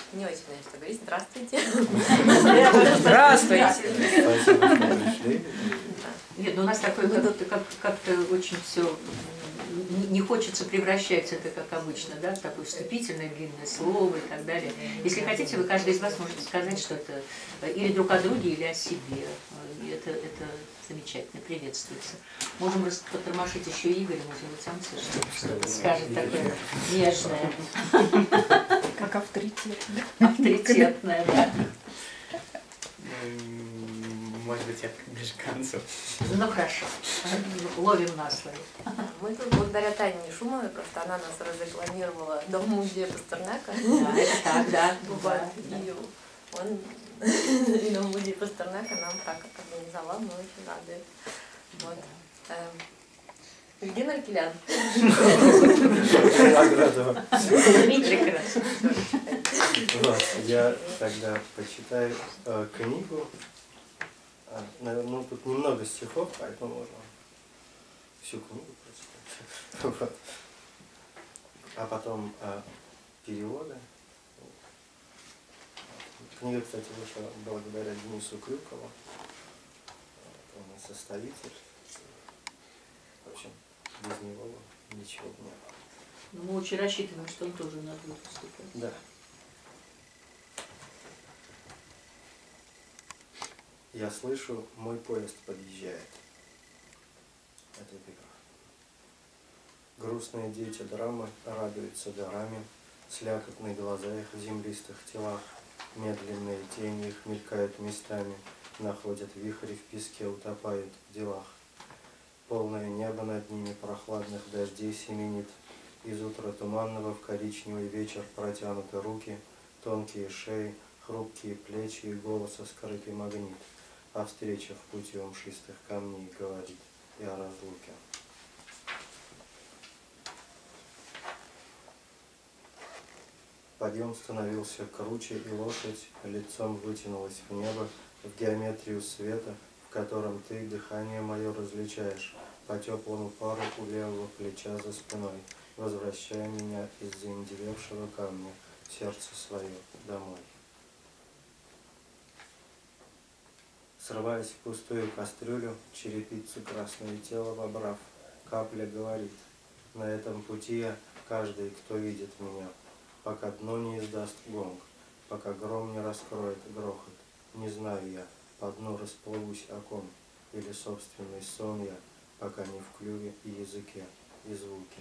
не очень знаю, что говорить. Здравствуйте. Здравствуйте. Спасибо, что пришли. Нет, ну у нас такое как-то очень все не хочется превращать это, как обычно, да, в такое вступительное длинное слово и так далее. Если хотите, вы каждый из вас можете сказать что-то или друг о друге, или о себе. И это замечательно, приветствуется. Можем потормошить еще Игоря, может быть, сам что-то скажет такое нежное. Как авторитетное. Авторитетное, да. Может быть, я ближе к концу. Ну хорошо, ловим на слове. Мы тут благодаря Тане Шумовой, просто она нас разрекламировала дом музея Пастернака. Да, это так, да. Вот. И он, и дом музея Пастернака нам так организовал, мы очень рады. Вот. Евгений Аркелян. Прекрасно. Я тогда почитаю книгу. Ну, тут немного стихов, поэтому можно всю книгу прочитать. Вот. А потом переводы. Книга, кстати, вышла благодаря Денису Крюкову. Он составитель. В общем, без него ничего бы не было. Ну, мы очень рассчитываем, что он тоже у нас будет выступать. Да. Я слышу, мой поезд подъезжает. Это эпиграф. Грустные дети драмы радуются дарами, слякотные глаза их в землистых телах, медленные тени их мелькают местами, находят вихри в песке, утопают в делах. Полное небо над ними прохладных дождей семенит, из утра туманного в коричневый вечер протянуты руки, тонкие шеи, хрупкие плечи и голоса скрытый магнит. А встреча в пути у мшистых камней говорит и о разлуке. Подъем становился круче, и лошадь лицом вытянулась в небо, в геометрию света, в котором ты дыхание мое различаешь, по теплому пару у левого плеча за спиной, возвращая меня из заиндевевшего камня в сердце свое домой. Срываясь в пустую кастрюлю, черепицу красное тело вобрав, капля говорит: на этом пути я, каждый, кто видит меня, пока дно не издаст гонг, пока гром не раскроет грохот, не знаю я, по дну расплывусь о ком, или собственный сон я, пока не в клюве и языке, и звуке.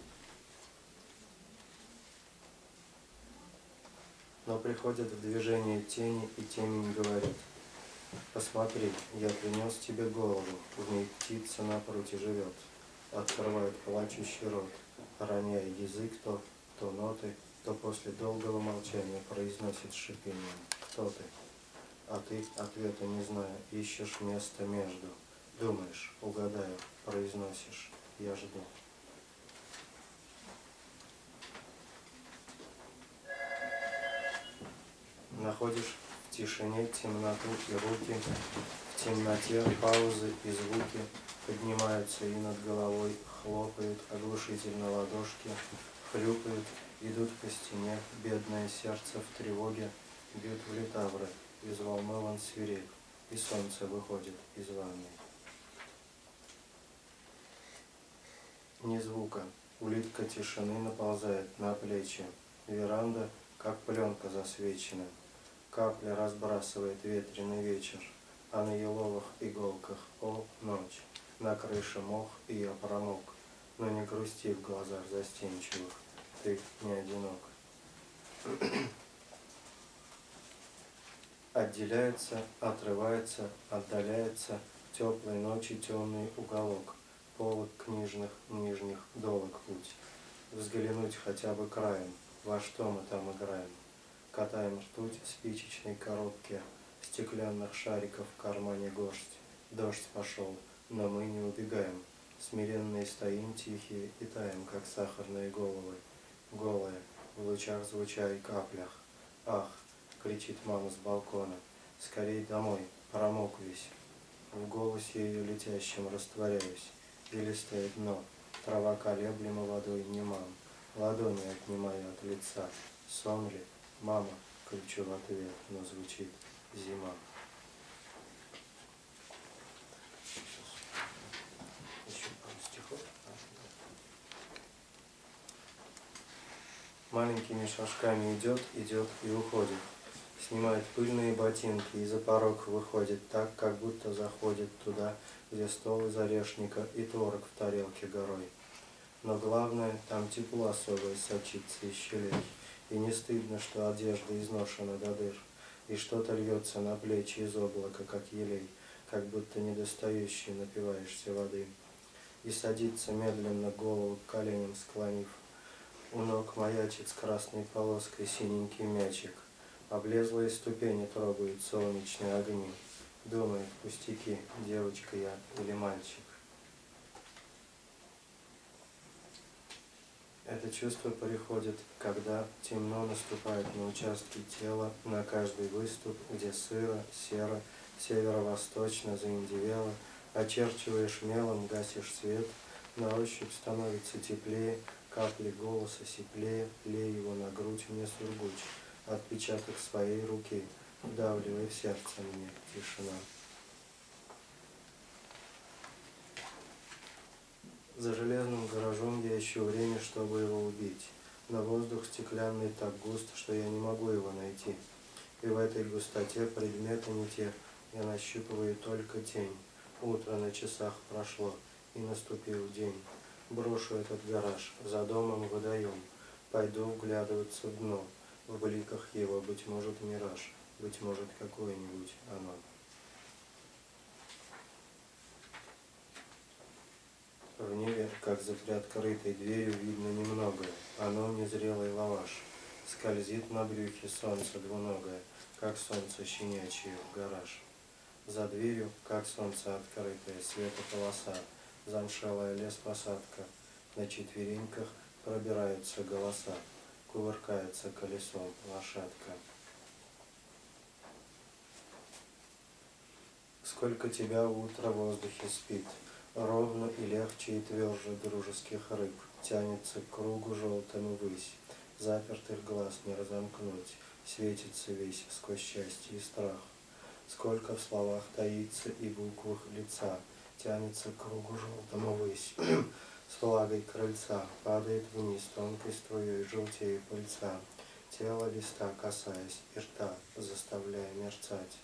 Но приходят в движение тени, и темень говорит: посмотри, я принес тебе голову, в ней птица на пруте живет. Открывает плачущий рот, роняя язык то ноты, то после долгого молчания произносит с шипением: кто ты? А ты, ответа не зная, ищешь место между. Думаешь, угадаю, произносишь: я жду. Находишь в тишине темноту и руки, в темноте паузы и звуки поднимаются и над головой, хлопают оглушительно ладошки, хлюпают, идут по стене, бедное сердце в тревоге, бьют в литавры, взволнован свиреп, и солнце выходит из ванной. Ни звука, улитка тишины наползает на плечи, веранда, как пленка засвечена. Капля разбрасывает ветреный вечер, а на еловых иголках, о, ночь, на крыше мох, и я промок, но не грусти в глазах застенчивых, ты не одинок. Отделяется, отрывается, отдаляется в теплой ночи темный уголок, полок книжных нижних долог путь. Взглянуть хотя бы краем, во что мы там играем. Катаем ртуть в спичечной коробке, стеклянных шариков в кармане горсть. Дождь пошел, но мы не убегаем. Смиренные стоим тихие и таем, как сахарные головы. Голые, в лучах звуча и каплях. Ах, кричит мама с балкона, скорей домой, промок весь. В голосе ее летящем растворяюсь. Илистое дно, трава колеблема водой немам. Ладони отнимаю от лица. Сон ли? Мама, кричу в ответ, но звучит зима. Еще пару стихов. Маленькими шажками идет, идет и уходит. Снимает пыльные ботинки и за порог выходит так, как будто заходит туда, где стол из орешника и творог в тарелке горой. Но главное, там тепло особое сочится из щелей, и не стыдно, что одежда изношена до дыр, и что-то льется на плечи из облака, как елей, как будто недостающий напиваешься воды. И садится медленно, голову к коленям склонив. У ног маячит с красной полоской синенький мячик. Облезлые ступени трогают солнечные огни. Думает, пустяки, девочка я или мальчик. Это чувство приходит, когда темно наступает на участки тела, на каждый выступ, где сыро, серо, северо-восточно заиндевело, очерчиваешь мелом, гасишь свет, на ощупь становится теплее, капли голоса сиплее, лей его на грудь мне сургуч, отпечаток своей руки, вдавливай в сердце мне тишина. За железным гаражом я ищу время, чтобы его убить, но воздух стеклянный так густ, что я не могу его найти. И в этой густоте предметы не те, я нащупываю только тень. Утро на часах прошло, и наступил день. Брошу этот гараж, за домом водоем, пойду вглядываться в дно. В бликах его, быть может, мираж, быть может, какое-нибудь оно. В небе, как за приоткрытой дверью, видно немногое. Оно незрелый лаваш. Скользит на брюхе солнце двуногое, как солнце щенячье в гараж. За дверью, как солнце открытое, светополоса, замшелая лес-посадка. На четвереньках пробираются голоса, кувыркается колесом лошадка. Сколько тебя утро в воздухе спит, ровно и легче и тверже дружеских рыб, тянется к кругу желтому высь, запертых глаз не разомкнуть, светится весь сквозь счастье и страх. Сколько в словах таится и буквах лица, тянется к кругу желтому высь, с влагой крыльца, падает вниз тонкой струей желтее пыльца, тело листа касаясь и рта, заставляя мерцать.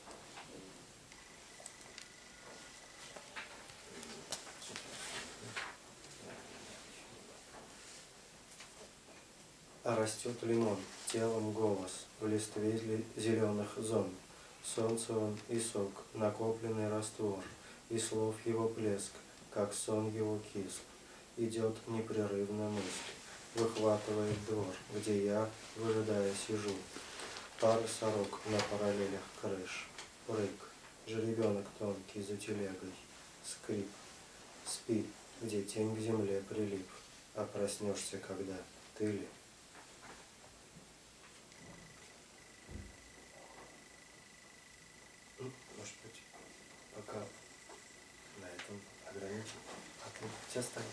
А растет лимон, телом голос, в листве зеленых зон. Солнце он и сок, накопленный раствор, и слов его плеск, как сон его киск. Идет непрерывно мысль, выхватывает двор, где я, выжидая, сижу. Пара сорок на параллелях крыш, прыг, жеребенок тонкий за телегой, скрип. Спи, где тень к земле прилип, а проснешься когда, ты ли? Может быть, пока на этом ограничим. А ты сейчас станешь.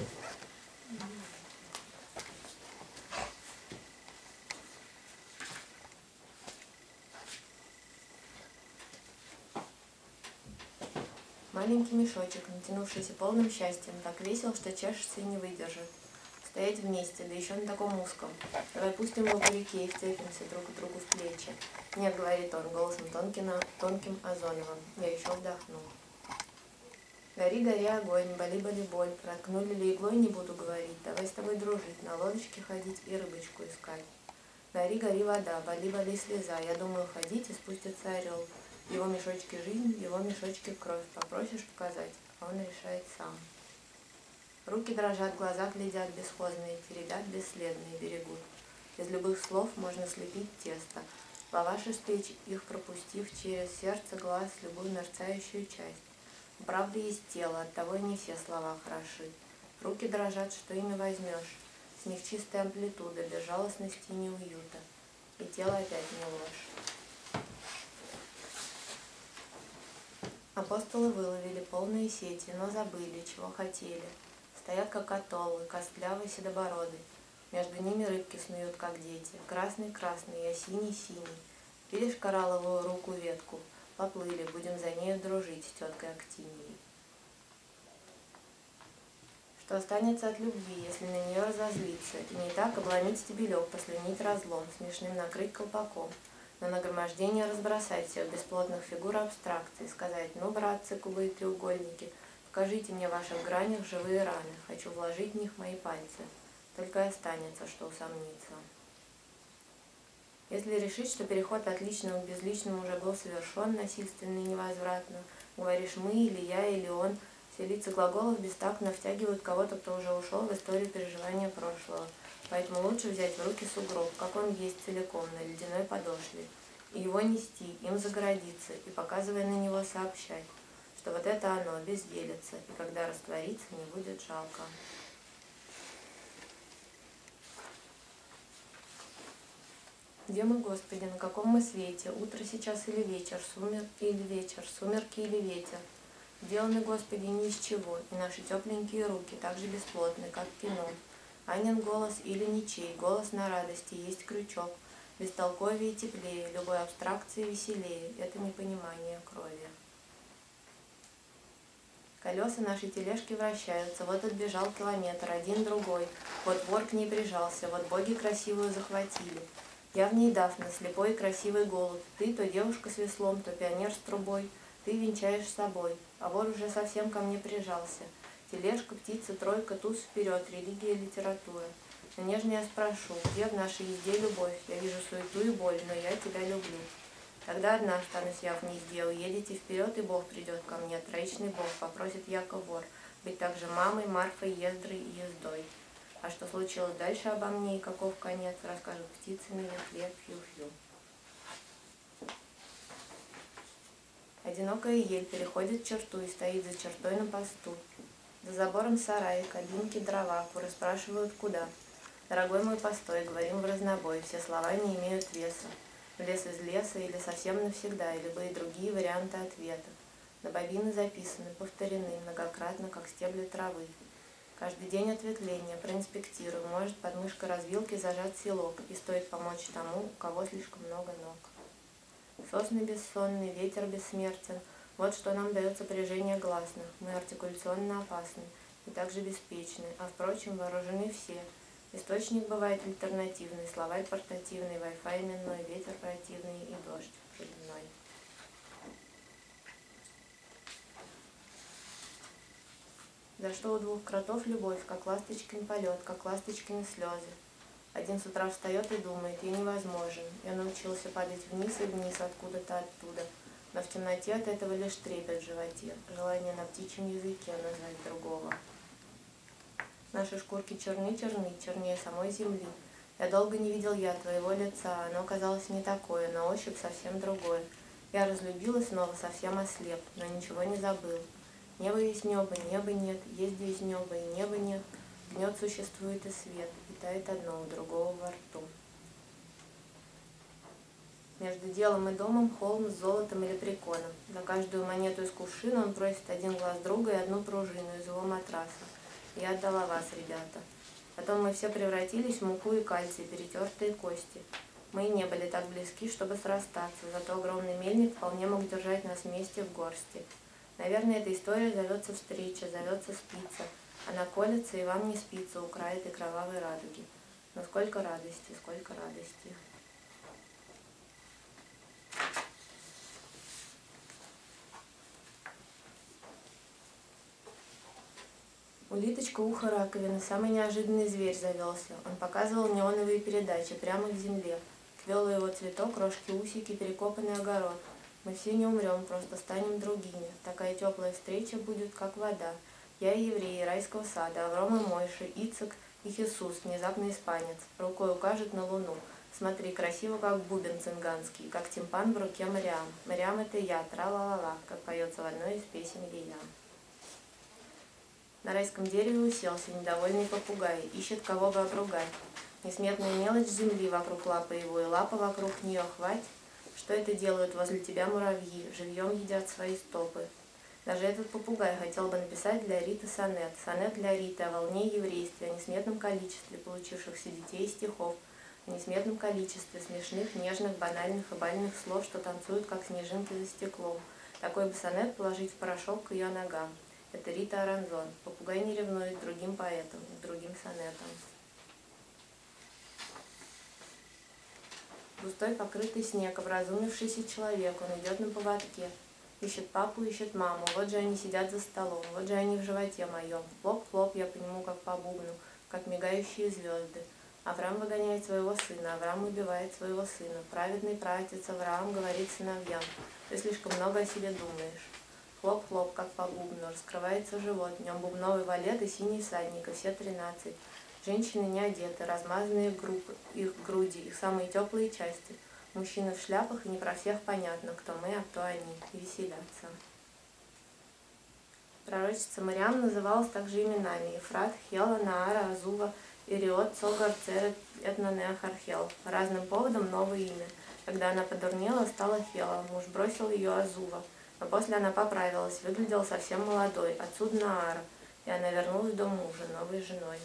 Маленький мешочек, натянувшийся полным счастьем, так весел, что чешется и не выдержит. Стоять вместе, да еще на таком узком. Давай пустим его по реке и вцепимся друг к другу в плечи. Нет, говорит он, голосом тонким озоновым. Я еще вдохну. Гори, гори огонь, боли, боли, боль. Проткнули ли иглой, не буду говорить. Давай с тобой дружить, на лодочке ходить и рыбочку искать. Гори, гори вода, боли, боли слеза. Я думаю ходить, и спустится орел. В его мешочке жизнь, в его мешочке кровь. Попросишь показать, а он решает сам. Руки дрожат, глаза глядят бесхозные, теребят бесследные, берегут. Из любых слов можно слепить тесто. Лаваш испечь, их пропустив через сердце, глаз, любую мерцающую часть. У правды есть тело, оттого и не все слова хороши. Руки дрожат, что ими возьмешь. С них чистая амплитуда, без жалостности и неуюта. И тело опять не ложь. Апостолы выловили полные сети, но забыли, чего хотели. Стоят, как атоллы, костлявый, седобородый. Между ними рыбки снуют, как дети. Красный-красный, я синий-синий. Видишь коралловую руку-ветку? Поплыли, будем за нею дружить с теткой Актинией. Что останется от любви, если на нее разозлиться, и не так обломить стебелек, послюнить разлом, смешным накрыть колпаком, на нагромождение разбросать всех бесплотных фигур абстракций, сказать: ну, братцы, кубы и треугольники, покажите мне в ваших гранях живые раны, хочу вложить в них мои пальцы, только и останется, что усомниться. Если решить, что переход от личного к безличному уже был совершен насильственно и невозвратно, говоришь мы, или я, или он, все лица глаголов бестактно втягивают кого-то, кто уже ушел в историю переживания прошлого. Поэтому лучше взять в руки сугроб, как он есть целиком, на ледяной подошве, и его нести, им загородиться, и, показывая на него, сообщать, что вот это оно, безделится, и когда растворится, не будет жалко. Где мы, Господи, на каком мы свете? Утро сейчас или вечер, сумерки или ветер? Сделаны, Господи, ни из чего, и наши тепленькие руки так же бесплотны, как кино. Анин голос или ничей, голос на радости, есть крючок, бестолковее и теплее, любой абстракции веселее, это непонимание крови. Колеса нашей тележки вращаются, вот отбежал километр, один другой, вот вор к ней прижался, вот боги красивую захватили. Я в ней Дафна, слепой и красивый голубь, ты то девушка с веслом, то пионер с трубой, ты венчаешь собой, а вор уже совсем ко мне прижался. Тележка, птица, тройка, туз вперед, религия, литература. Но нежно я спрошу, где в нашей езде любовь? Я вижу суету и боль, но я тебя люблю. Тогда одна останусь я в гнезде, уедете вперед, и Бог придет ко мне, троичный Бог, попросит Яков вор, быть также мамой, Марфой, Ездрой и Ездой. А что случилось дальше обо мне и каков конец, расскажут птицы на ветве, фью-фью. Одинокая ель переходит черту и стоит за чертой на посту. За забором сараи, кабинки, дрова, куры спрашивают, куда. Дорогой мой постой, говорим в разнобой, все слова не имеют веса. В лес из леса или совсем навсегда, и любые другие варианты ответа. На бобины записаны, повторены многократно, как стебли травы. Каждый день ответвления, проинспектирую, может под мышкой развилки зажат селок, и стоит помочь тому, у кого слишком много ног. Сосны бессонные, ветер бессмертен, вот что нам дает сопряжение гласных. Мы артикуляционно опасны и также беспечны, а впрочем вооружены все. Источник бывает альтернативный, словарь портативный, Wi-Fi именной, ветер противный и дождь проливной. За что у двух кротов любовь, как ласточкин полет, как ласточкины слезы. Один с утра встает и думает, я невозможен. Я научился падать вниз и вниз, откуда-то оттуда. Но в темноте от этого лишь трепет в животе, желание на птичьем языке назвать другого. Наши шкурки черны-черны, чернее самой земли. Я долго не видел твоего лица, оно казалось не такое, на ощупь совсем другое. Я разлюбил и снова совсем ослеп, но ничего не забыл. Небо есть небо, неба нет, есть здесь небо и неба нет. Гнет существует и свет, и тает одно у другого во рту. Между делом и домом холм с золотом или приконом. За каждую монету из кувшина он просит один глаз друга и одну пружину из его матраса. Я отдала вас, ребята. Потом мы все превратились в муку и кальций, перетертые кости. Мы и не были так близки, чтобы срастаться, зато огромный мельник вполне мог держать нас вместе в горсти. Наверное, эта история зовется встреча, зовется спица. Она колется, и вам не спится у края этой кровавой радуги. Но сколько радости, сколько радости. Улиточка ухо раковины, самый неожиданный зверь завелся. Он показывал неоновые передачи прямо к земле. Квел его цветок, рожки, усики, перекопанный огород. Мы все не умрем, просто станем другими. Такая теплая встреча будет, как вода. Я и евреи райского сада, Авром и Мойша, Ицек и Иисус, внезапный испанец. Рукой укажет на луну. Смотри, красиво, как бубен цинганский, как тимпан в руке Мариам. Мариам — это я, тра-ла-ла-ла, как поется в одной из песен Лия. На райском дереве уселся недовольный попугай, ищет кого бы обругать. Несметная мелочь земли вокруг лапы его, и лапа вокруг нее хвать. Что это делают возле тебя муравьи, живьем едят свои стопы. Даже этот попугай хотел бы написать для Риты сонет. Сонет для Риты о волне и еврействе, о несметном количестве получившихся детей и стихов, о несметном количестве смешных, нежных, банальных и бальных слов, что танцуют, как снежинки за стеклом. Такой бы сонет положить в порошок к ее ногам. Это Рита Аранзон. Попугай не ревнует к другим поэтам, к другим сонетам. Густой покрытый снег, образумившийся человек, он идет на поводке. Ищет папу, ищет маму, вот же они сидят за столом, вот же они в животе моем. Хлоп-хлоп, я по нему как по бубну, как мигающие звезды. Авраам выгоняет своего сына, Авраам убивает своего сына. Праведный праотец Авраам говорит сыновьям: ты слишком много о себе думаешь. Хлоп-хлоп, как по бубну, раскрывается живот, в нем бубновый валет и синий всадник, и все 13. Женщины не одеты, размазанные их груди, их самые теплые части. Мужчины в шляпах, и не про всех понятно, кто мы, а кто они, и веселятся. Пророчица Мариам называлась также именами: Ефрат, Хела, Наара, Азува, Ириот, Цогар, Церет, Этнонеах, Архел. По разным поводам новое имя. Когда она подурнела, стала Хела, муж бросил ее Азува. Но после она поправилась, выглядела совсем молодой, отсюда Наара, и она вернулась в дом мужа, новой женой.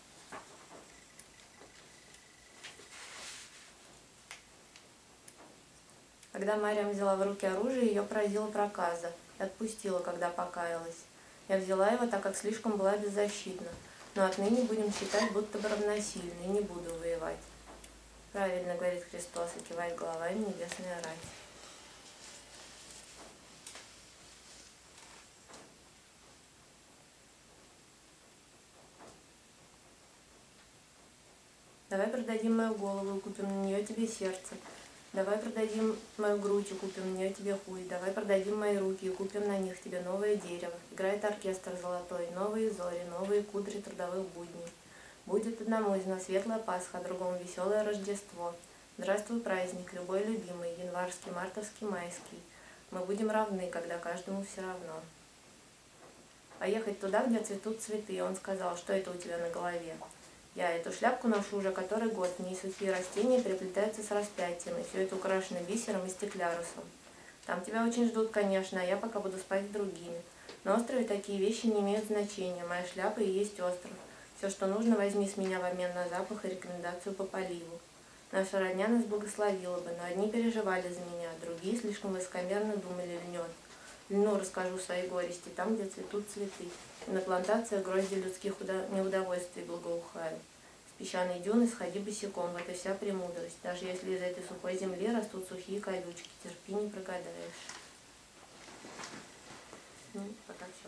Когда Мариам взяла в руки оружие, ее поразила проказа и отпустила, когда покаялась. Я взяла его, так как слишком была беззащитна, но отныне будем считать, будто бы равносильны, и не буду воевать. Правильно говорит Христос, и кивает головами небесная рать. Давай продадим мою голову и купим на нее тебе сердце. Давай продадим мою грудь и купим на нее тебе хуй. Давай продадим мои руки и купим на них тебе новое дерево. Играет оркестр золотой, новые зори, новые кудри трудовых будней. Будет одному из нас светлая Пасха, а другому веселое Рождество. Здравствуй, праздник, любой любимый, январский, мартовский, майский. Мы будем равны, когда каждому все равно. Поехать туда, где цветут цветы. И он сказал: что это у тебя на голове? Я эту шляпку ношу уже который год, в ней сухие растения переплетаются с распятием, и все это украшено бисером и стеклярусом. Там тебя очень ждут, конечно, а я пока буду спать с другими. На острове такие вещи не имеют значения, моя шляпа и есть остров. Все, что нужно, возьми с меня в обмен на запах и рекомендацию по поливу. Наша родня нас благословила бы, но одни переживали за меня, другие слишком высокомерно думали: льнет. Льну расскажу свои горести, там, где цветут цветы, и на плантациях грозди людских неудовольствий благоухают. С песчаной дюны сходи босиком, в это вся премудрость. Даже если из этой сухой земли растут сухие колючки, терпи, не прогадаешь. Ну, пока все.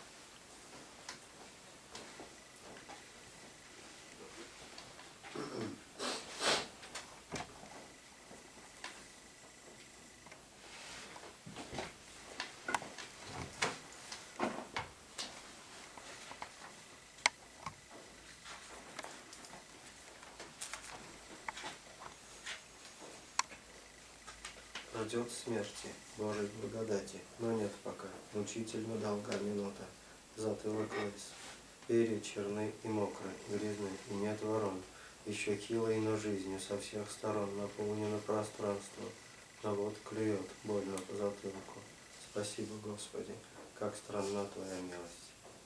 Ждет смерти, Божьей благодати, но нет пока. Мучительно долга минута, затылок лыс. Перья черны и мокры, грязны, и нет ворон. Еще хилой, но жизнью со всех сторон наполнено пространство. Но вот клюет больно по затылку. Спасибо, Господи, как странна Твоя милость.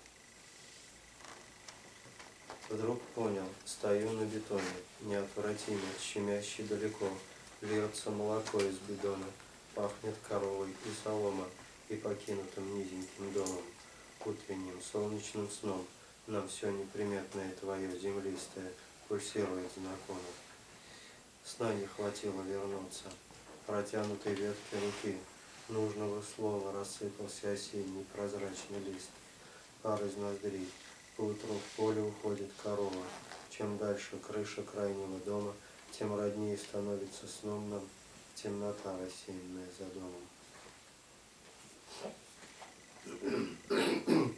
Вдруг понял, стою на бетоне, неотвратимо, щемяще далеко. Льется молоко из бидона, пахнет коровой и солома, и покинутым низеньким домом. Утренним солнечным сном нам все неприметное твое землистое пульсирует знакомо. Сна не хватило вернуться, протянутой ветки руки, нужного слова рассыпался осенний прозрачный лист. Пар из ноздрей, поутру в поле уходит корова, чем дальше крыша крайнего дома, тем роднее становится сном нам темнота осенняя за домом.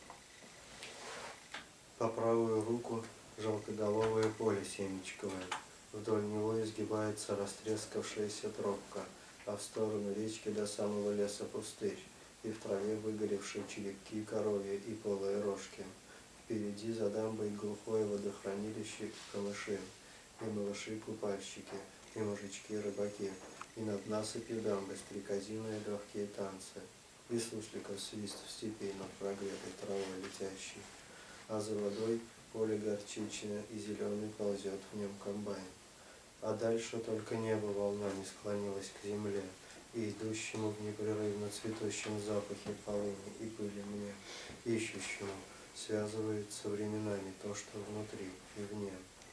По правую руку желтоголовое поле семечковое. Вдоль него изгибается растрескавшаяся тропка, а в сторону речки до самого леса пустырь, и в траве выгоревшие черепки коровья и полые рожки. Впереди за дамбой глухое водохранилище камыши, и малыши-купальщики, и мужички-рыбаки, и над насыпью дамбы стрекозиные легкие танцы. и сусликов свист в степи над прогретой травой летящий, а за водой поле горчичное и зеленый ползет в нем комбайн. А дальше только небо волнами склонилось к земле, и идущему в непрерывно цветущем запахе полыни и пыли мне, ищущему, связывается временами то, что внутри и вне.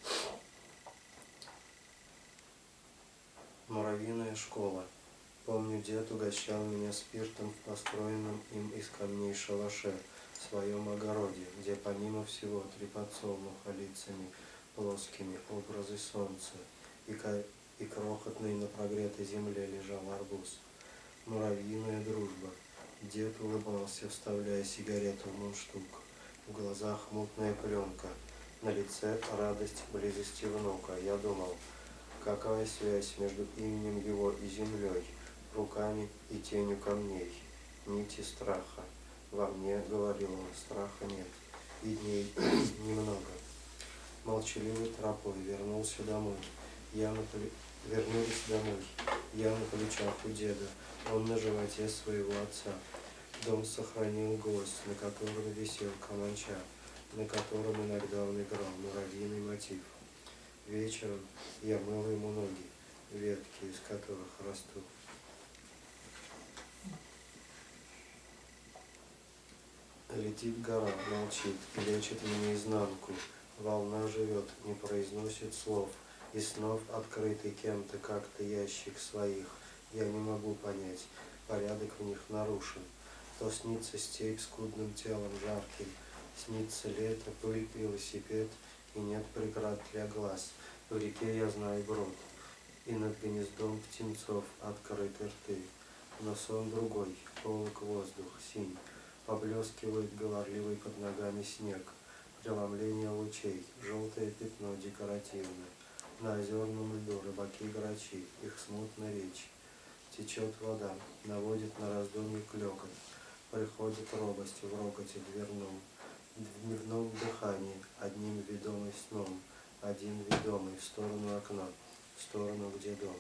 Муравьиная школа. Помню, дед угощал меня спиртом в построенном им из камней шалаше в своем огороде, где помимо всего 3 подсолнуха лицами плоскими образы солнца, и крохотный на прогретой земле лежал арбуз. Муравьиная дружба. Дед улыбался, вставляя сигарету в мундштук. В глазах мутная пленка, на лице радость близости внука. Я думал, какая связь между именем его и землей, руками и тенью камней. Нити страха. Во мне, говорил он, страха нет, и дней немного. Молчаливой тропой вернулся домой. Вернулись домой. Я на плечах у деда, он на животе своего отца. Дом сохранил гвоздь, на котором висел каланча, на котором иногда он играл муравьиный мотив. Вечером я мыл ему ноги, ветки из которых растут. Летит гора, молчит и лечит мне изнанку. Волна живет, не произносит слов, и снов открытый кем-то как-то ящик своих. Я не могу понять, порядок в них нарушен. То снится степь скудным телом жарким, снится лето, пыль, велосипед, и нет преград для глаз. В реке я знаю брод, и над гнездом птенцов открыты рты. Но сон другой, полок воздух, синь, поблескивает говорливый под ногами снег. Преломление лучей, желтое пятно декоративное. На озерном льду рыбаки-грачи, их смутная речь. Течет вода, наводит на раздумье клёкот. Приходит робость в рокоте дверном. В дневном дыхании, одним ведомый сном, один ведомый в сторону окна, в сторону, где дом.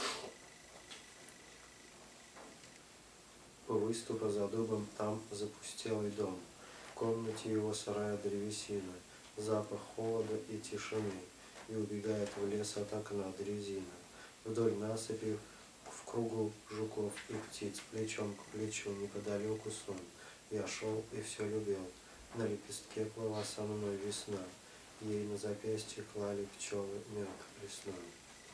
У выступа за дубом там запустелый дом. В комнате его сарая древесина, запах холода и тишины, и убегает в лес от окна дрезина. Вдоль насыпи в кругу жуков и птиц, плечом к плечу, неподалеку сон. Я шел и все любил. На лепестке плыла со мной весна, ей на запястье клали пчелы мед лесной.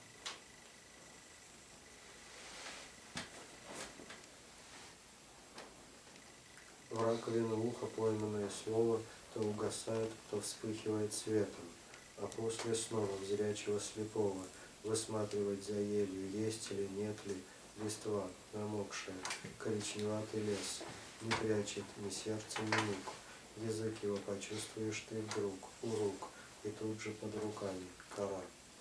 В раковину уха пойманное слово то угасает, то вспыхивает светом, а после снова в зрячего слепого высматривать за елью, есть или нет ли листва намокшая, коричневатый лес, не прячет ни сердце, ни мук. Язык его почувствуешь ты вдруг, у рук, и тут же под руками кора.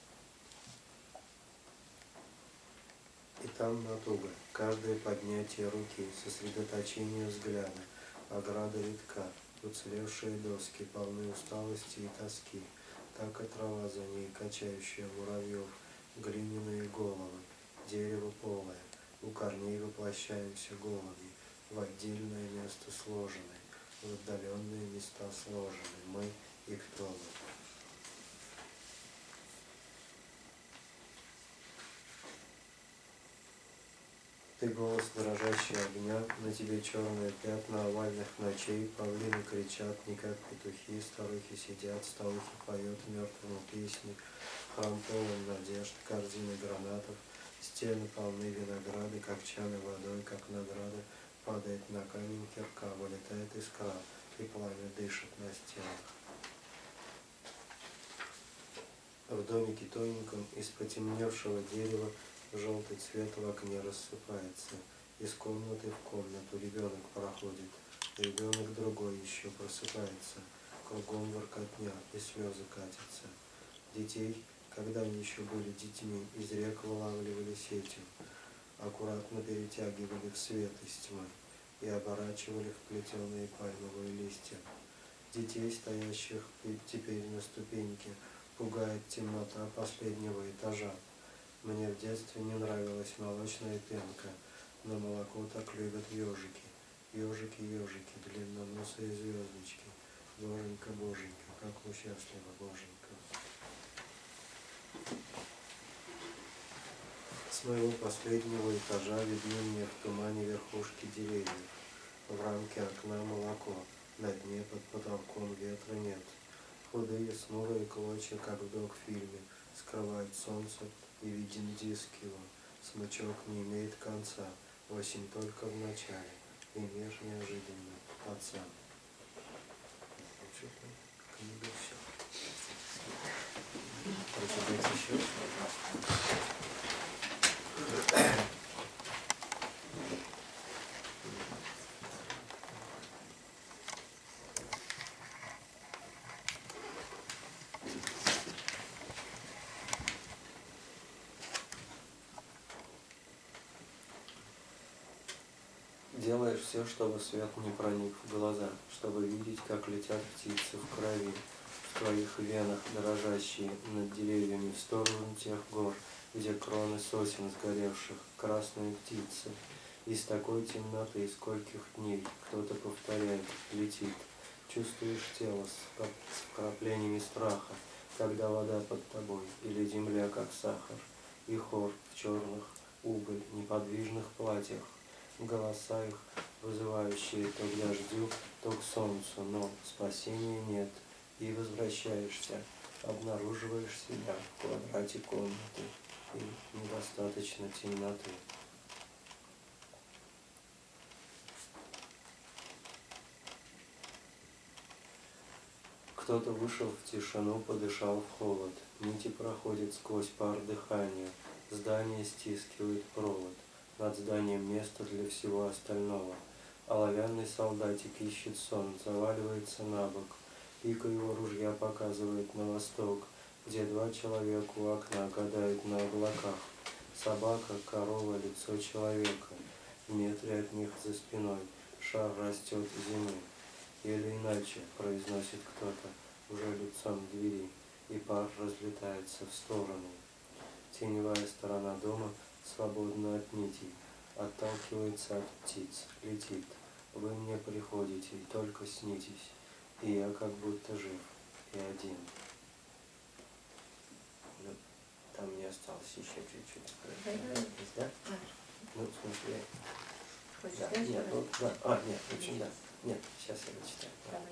И там натуга, каждое поднятие руки, сосредоточение взгляда, ограда редка, уцелевшие доски, полны усталости и тоски, так и трава за ней, качающая муравьев, глиняные головы, дерево полое, у корней воплощаемся голуби, в отдельное место сложены, в отдаленные места сложены, мы и кто мы. Ты голос дрожащий огня, на тебе черные пятна овальных ночей, павлины кричат, не как петухи, старухи сидят, старухи поют мертвому песни, храм полон надежд, корзины гранатов, стены полны винограда, как чаны водой, как награда, падает на камень кирка, вылетает искра, и пламя дышит на стенах. В домике тоненьком из потемневшего дерева желтый цвет в окне рассыпается. Из комнаты в комнату ребенок проходит, ребенок другой еще просыпается. Кругом воркотня и слезы катятся. Детей, когда они еще были детьми, из рек вылавливали сетью, аккуратно перетягивали в свет из тьмы и оборачивали в плетеные пальмовые листья. Детей, стоящих теперь на ступеньке, пугает темнота последнего этажа. Мне в детстве не нравилась молочная пенка, но молоко так любят ежики. ежики, ежики, длинноносые звездочки. Боженька, боженька, как вы счастливы, боженька. С моего последнего этажа видны мне в тумане верхушки деревьев. В рамке окна молоко, на дне под потолком ветра нет. Худые смурые клочья, как в док-фильме, скрывают солнце и виден диск его. Смычок не имеет конца, осень только в начале, и меж неожиданно отца. Книга все. Прочитайте еще. Делаешь все, чтобы свет не проник в глаза, чтобы видеть, как летят птицы в крови, в твоих венах дрожащие над деревьями в сторону тех гор, где кроны сосен сгоревших, красные птицы. Из такой темноты, из скольких дней кто-то повторяет, летит. Чувствуешь тело с вкраплениями страха, когда вода под тобой или земля, как сахар, и хор в черных убыль неподвижных платьях. Голоса их, вызывающие то к дождю, то к солнцу, но спасения нет, и возвращаешься, обнаруживаешь себя в квадрате комнаты, и недостаточно темноты. Кто-то вышел в тишину, подышал в холод, нити проходят сквозь пар дыхания, здание стискивает провод. Над зданием место для всего остального. Оловянный солдатик ищет сон, заваливается на бок. Пика его ружья показывает на восток, где два человека у окна гадают на облаках. Собака, корова, лицо человека. В метре от них за спиной шар растет зимы. Или иначе, произносит кто-то, уже лицом к двери, и пар разлетается в сторону. Теневая сторона дома свободна от нитей, отталкивается от птиц, летит. Вы мне приходите и только снитесь, и я как будто жив и один. Ну, там мне осталось еще чуть-чуть. Да? Ну, в смысле... Да, нет, ну, да. Нет, в общем, да. Нет, сейчас я дочитаю.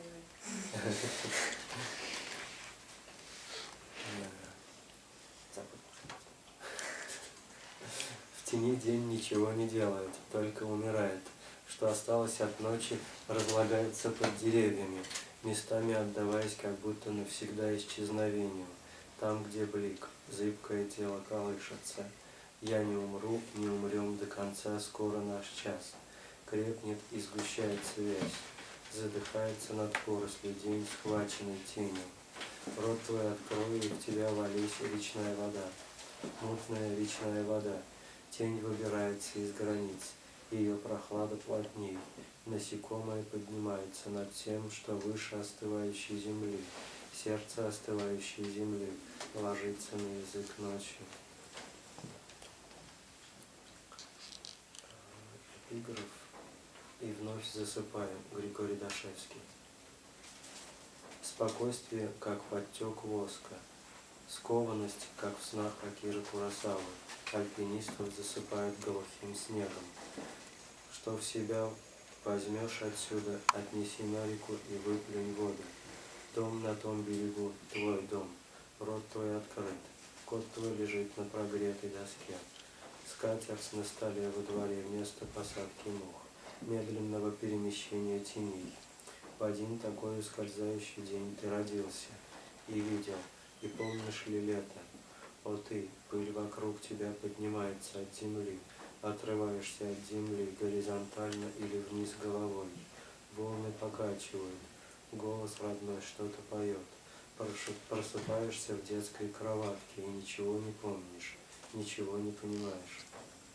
В тени день ничего не делает, только умирает. Что осталось от ночи, разлагается под деревьями, местами отдаваясь как будто навсегда исчезновению. Там, где блик, зыбкое тело колышется. Я не умру, не умрем до конца, скоро наш час. Крепнет и сгущается вязь, задыхается над порослью день, схваченный тенью. Рот твой открой, и в тебя вались речная вода, мутная речная вода. Тень выбирается из границ, ее прохлада плотней. Насекомое поднимается над тем, что выше остывающей земли. Сердце остывающей земли ложится на язык ночи. Эпиграф. И вновь засыпаем. Григорий Дашевский. Спокойствие, как подтек воска. Скованность, как в снах Акиры Куросавы. Альпинистов засыпает глухим снегом. Что в себя возьмешь отсюда, отнеси на реку и выплюнь воду. Дом на том берегу, твой дом, рот твой открыт, кот твой лежит на прогретой доске. Скатерть на столе во дворе, место посадки мух, медленного перемещения теней. В один такой ускользающий день ты родился и видел, и помнишь ли лето? О ты, пыль вокруг тебя поднимается от земли, отрываешься от земли горизонтально или вниз головой. Волны покачивают, голос родной что-то поет. Просыпаешься в детской кроватке и ничего не помнишь, ничего не понимаешь.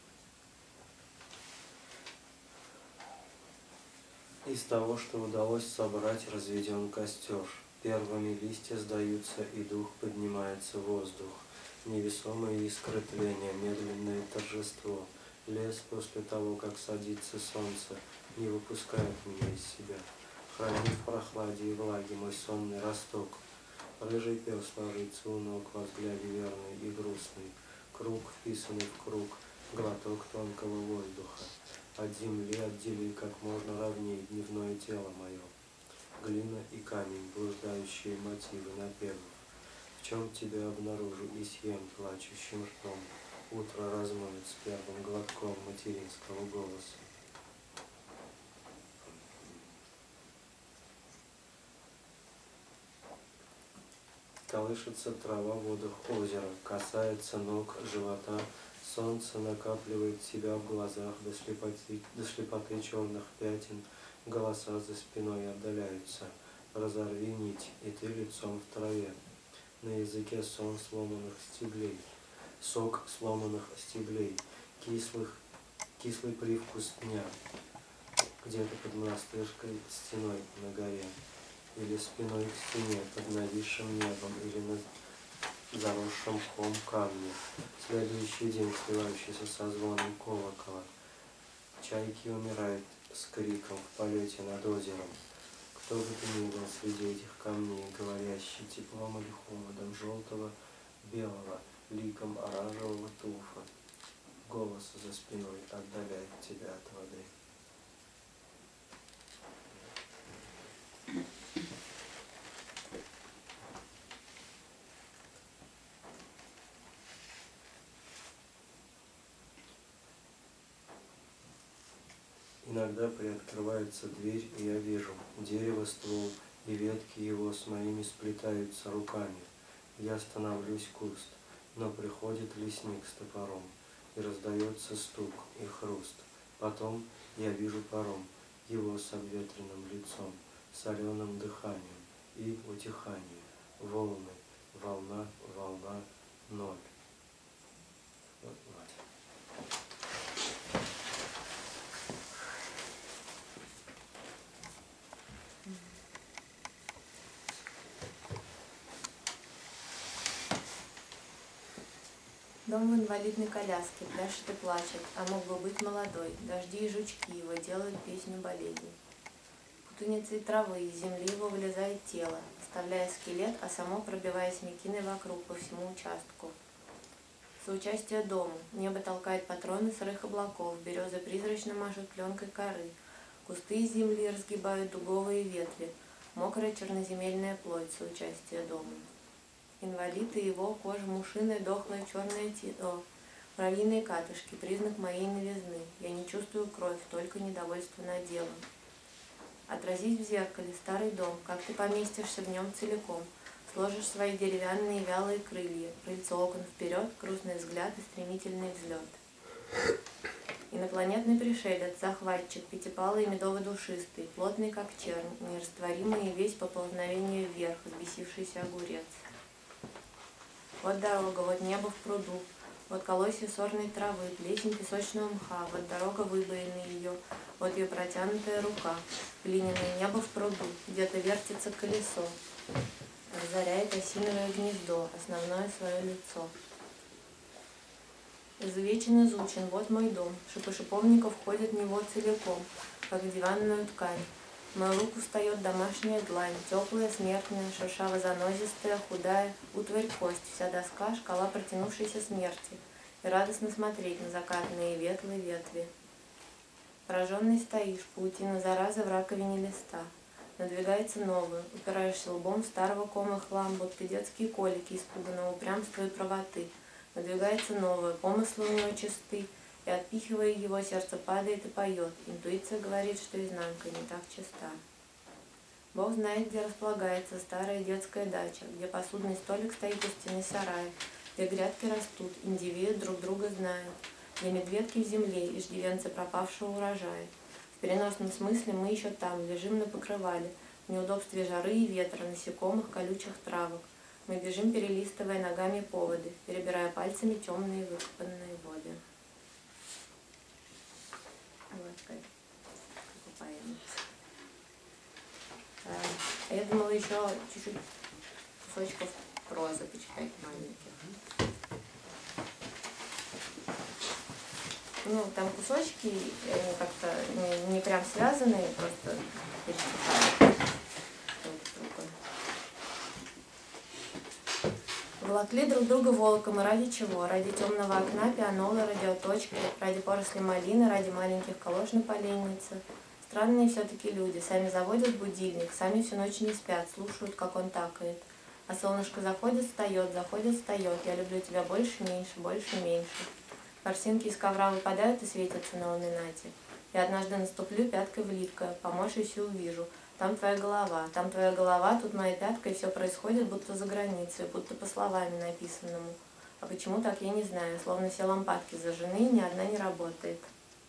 Из того, что удалось собрать, разведен костер. Первыми листья сдаются, и дух поднимается в воздух. Невесомые искры тления, медленное торжество. Лес после того, как садится солнце, не выпускает меня из себя. Хранит в прохладе и влаге мой сонный росток. Рыжий пес ложится у ног во взгляде верный и грустный. Круг, вписанный в круг, глоток тонкого воздуха. От земли отдели как можно ровней дневное тело мое. Глина и камень, блуждающие мотивы напевов. В чем тебя обнаружу и съем плачущим ртом. Утро размоет с первым глотком материнского голоса. Колышется трава в водах озера, касается ног, живота. Солнце накапливает себя в глазах до слепоты черных пятен. Голоса за спиной отдаляются. Разорви нить, и ты лицом в траве. На языке сон сломанных стеблей. Сок сломанных стеблей. Кислый привкус дня. Где-то под монастырской стеной на горе. Или спиной к стене, под нависшим небом, или на заросшем мхом камне. Следующий день, сливающийся со звоном колокола. Чайки умирают с криком в полете над озером. Кто бы ты ни был среди этих камней, говорящий теплом или холодом желтого, белого, ликом оранжевого туфа, голос за спиной отдаляет тебя от воды. Иногда приоткрывается дверь, и я вижу дерево, ствол, и ветки его с моими сплетаются руками. Я становлюсь куст, но приходит лесник с топором, и раздается стук и хруст. Потом я вижу паром, его с обветренным лицом, соленым дыханием и утиханием. Волны, волна, волна, ноль. Вот. Дом в инвалидной коляске, пляшет и плачет, а мог бы быть молодой. Дожди и жучки его делают песню болезни. Путаницей травы из земли его вылезает тело, оставляя скелет, а само пробиваясь мекиной вокруг по всему участку. Соучастие дому. Небо толкает патроны сырых облаков, березы призрачно машут пленкой коры. Кусты из земли разгибают дуговые ветви, мокрая черноземельная плоть, соучастие дому. Инвалид и его кожа мушиная, дохлое черное тело, муравьиные катышки, признак моей новизны. Я не чувствую кровь, только недовольство над делом. Отразись в зеркале, старый дом, как ты поместишься в нем целиком, сложишь свои деревянные вялые крылья, крыльцо окон вперед, грустный взгляд и стремительный взлет. Инопланетный пришелец, захватчик, пятипалый и медово-душистый, плотный как чернь, нерастворимый и весь по ползновению вверх, взбесившийся огурец. Вот дорога, вот небо в пруду, вот колосья сорной травы, плесень песочного мха, вот дорога выбоина ее, вот ее протянутая рука, глиняное небо в пруду, где-то вертится колесо, разоряет осиновое гнездо, основное свое лицо. Изувечен, изучен, вот мой дом, шипы шиповников ходят в него целиком, как в диванную ткань. В мою руку встает домашняя длань, теплая, смертная, шершаво-занозистая, худая, утварь кость, вся доска, шкала протянувшейся смерти, и радостно смотреть на закатные ветлые ветви. Пораженный стоишь, паутина заразы в раковине листа. Надвигается новую, упираешься лбом в старого кома хлам, будто детские колики испуганного упрямства и правоты. Надвигается новое, помыслы у него чисты, и, отпихивая его, сердце падает и поет. Интуиция говорит, что изнанка не так чиста. Бог знает, где располагается старая детская дача, где посудный столик стоит у стены сарая, где грядки растут, индивиды друг друга знают, где медведки в земле, иждивенцы пропавшего урожая. В переносном смысле мы еще там, лежим на покрывале, в неудобстве жары и ветра, насекомых, колючих травок. Мы бежим, перелистывая ногами поводы, перебирая пальцами темные выкопанные воды. Вот как поэма. Я думала еще чуть-чуть кусочков прозы почитать маленьких. Ну, там кусочки, и они как-то не прям связанные, просто пересекают друг друга. Волокли друг друга волоком, и ради чего? Ради темного окна, пианола, радиоточки, ради поросли малины, ради маленьких калош на поленнице. Странные все-таки люди, сами заводят будильник, сами всю ночь не спят, слушают, как он такает. А солнышко заходит, встает, заходит, встает. Я люблю тебя больше, меньше, больше, меньше. Ворсинки из ковра выпадают и светятся на ламинате. Я однажды наступлю пяткой в липкое, поморщусь и увижу. Там твоя голова, тут моя пятка, и все происходит будто за границей, будто по словами написанному. А почему так, я не знаю, словно все лампадки зажжены, ни одна не работает.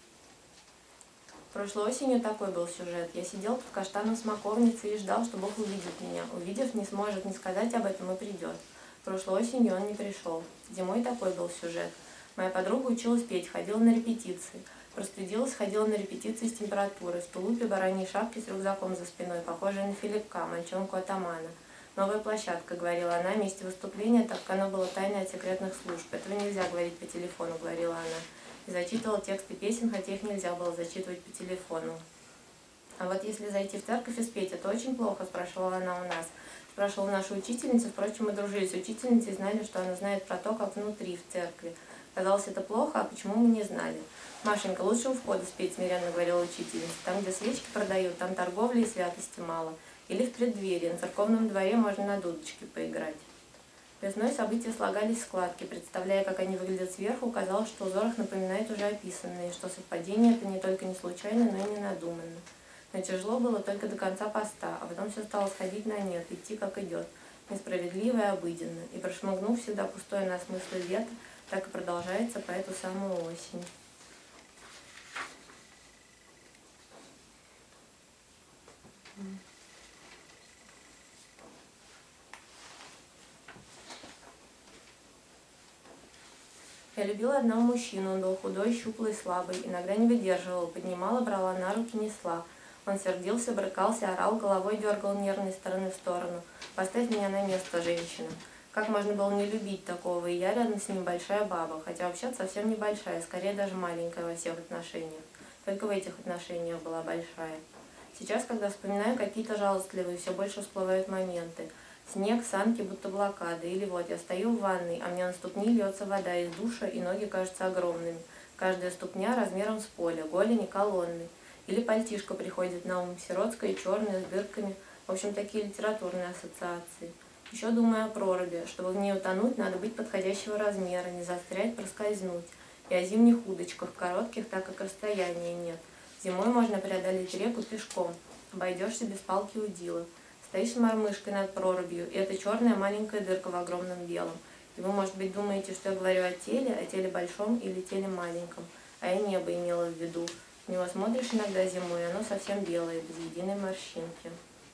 Прошлой осенью такой был сюжет. Я сидел под каштаном смоковницы и ждал, что Бог увидит меня. Увидев, не сможет не сказать об этом и придет. Прошлой осенью он не пришел. Зимой такой был сюжет. Моя подруга училась петь, ходила на репетиции. Простудилась, ходила на репетиции с температурой, в тулупе, бараньей шапке с рюкзаком за спиной, похожей на Филипка, мальчонку атамана. «Новая площадка», — говорила она, месте выступления, так как оно было тайной от секретных служб. «Этого нельзя говорить по телефону», — говорила она. И зачитывала тексты песен, хотя их нельзя было зачитывать по телефону. «А вот если зайти в церковь и спеть, это очень плохо?» — спрашивала она у нас. Спрашивала нашу учительницу, впрочем, мы дружили с учительницей и знали, что она знает про то, как внутри, в церкви. Казалось, это плохо, а почему мы не знали? «Машенька, лучше у входа спеть», — смиренно говорила учительница. «Там, где свечки продают, там торговли и святости мало. Или в преддверии, на церковном дворе можно на дудочке поиграть». Весной события слагались в складки. Представляя, как они выглядят сверху, казалось, что узор их напоминает уже описанные, что совпадение это не только не случайно, но и не надуманно. Но тяжело было только до конца поста, а потом все стало сходить на нет, идти как идет, несправедливо и обыденно. И прошмыгнув всегда пустое на смысле лето, так и продолжается по эту самую осень. Я любила одного мужчину, он был худой, щуплый, слабый, иногда не выдерживал, поднимала, брала на руки, несла. Он сердился, брыкался, орал, головой дергал нервно из стороны в сторону. «Поставь меня на место, женщина». Как можно было не любить такого, и я рядом с ним большая баба, хотя вообще совсем не большая, скорее даже маленькая во всех отношениях. Только в этих отношениях была большая. Сейчас, когда вспоминаю какие-то жалостливые, все больше всплывают моменты. Снег, санки, будто блокады. Или вот я стою в ванной, а мне на ступни льется вода из душа, и ноги кажутся огромными. Каждая ступня размером с поле, голени колонны. Или пальтишко приходит на ум, сиротское, черное, с дырками. В общем, такие литературные ассоциации. Еще думаю о проруби. Чтобы в ней утонуть, надо быть подходящего размера, не застрять, проскользнуть. И о зимних удочках, коротких, так как расстояния нет. Зимой можно преодолеть реку пешком. Обойдешься без палки удила. Стоишь с мормышкой над прорубью, и это черная маленькая дырка в огромном белом. И вы, может быть, думаете, что я говорю о теле большом или теле маленьком. А я небо имела в виду. В него смотришь иногда зимой, и оно совсем белое, без единой морщинки.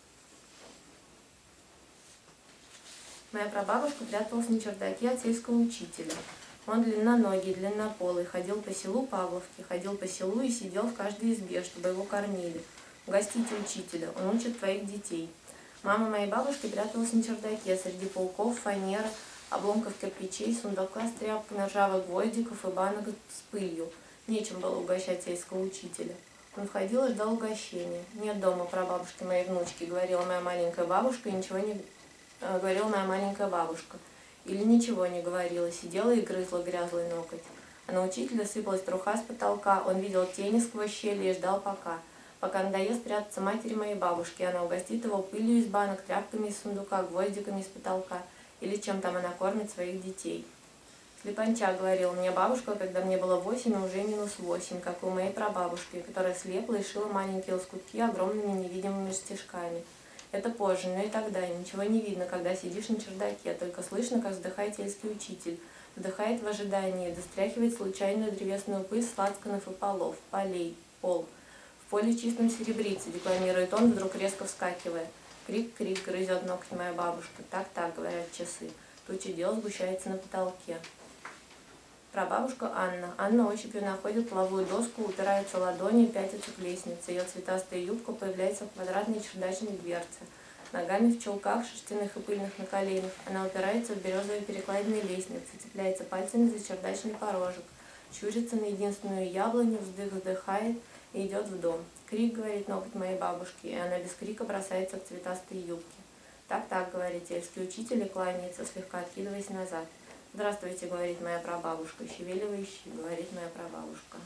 Моя прабабушка пряталась на чердаке от сельского учителя. Он длинноногий, длиннополый, ходил по селу Павловки, ходил по селу и сидел в каждой избе, чтобы его кормили. Угостите учителя, он учит твоих детей. Мама моей бабушки пряталась на чердаке среди пауков, фанеры, обломков кирпичей, сундука с тряпками, ржавых гвоздиков и банок с пылью. Нечем было угощать сельского учителя. Он входил и ждал угощения. «Нет дома прабабушки моей внучки», — говорила моя маленькая бабушка, и ничего не говорила моя маленькая бабушка. Или ничего не говорила, сидела и грызла грязлый ноготь. А на учителя сыпалась труха с потолка, он видел тени сквозь щели и ждал пока надоест прятаться матери моей бабушки, она угостит его пылью из банок, тряпками из сундука, гвоздиками из потолка, или чем там она кормит своих детей. «Слепанча», — говорила мне бабушка, когда мне было 8, и уже -8, как у моей прабабушки, которая слепла и шила маленькие лоскутки огромными невидимыми стежками. Это позже, но и тогда ничего не видно, когда сидишь на чердаке, только слышно, как вздыхает сельский учитель, вздыхает в ожидании, достряхивает случайную древесную пыль с лацканов и полов, полей, пол. В поле чистом серебрице, декламирует он, вдруг резко вскакивая. Крик-крик, грызет ноготь моя бабушка. Так-так, говорят часы. Туча дел сгущается на потолке. Прабабушка Анна. Анна ощупью находит половую доску, упирается ладонью и пятится к лестнице. Ее цветастая юбка появляется в квадратной чердачной дверце. Ногами в чулках, шерстяных и пыльных на коленях. Она упирается в березовые перекладины лестницы, цепляется пальцами за чердачный порожек. чурится на единственную яблоню, вздыхает и идет в дом. Крик, говорит ноготь моей бабушки, и она без крика бросается к цветастой юбке. Так, говорит сельский учитель и кланяется, слегка откидываясь назад. Здравствуйте, говорит моя прабабушка, щевеливающий, говорит моя прабабушка.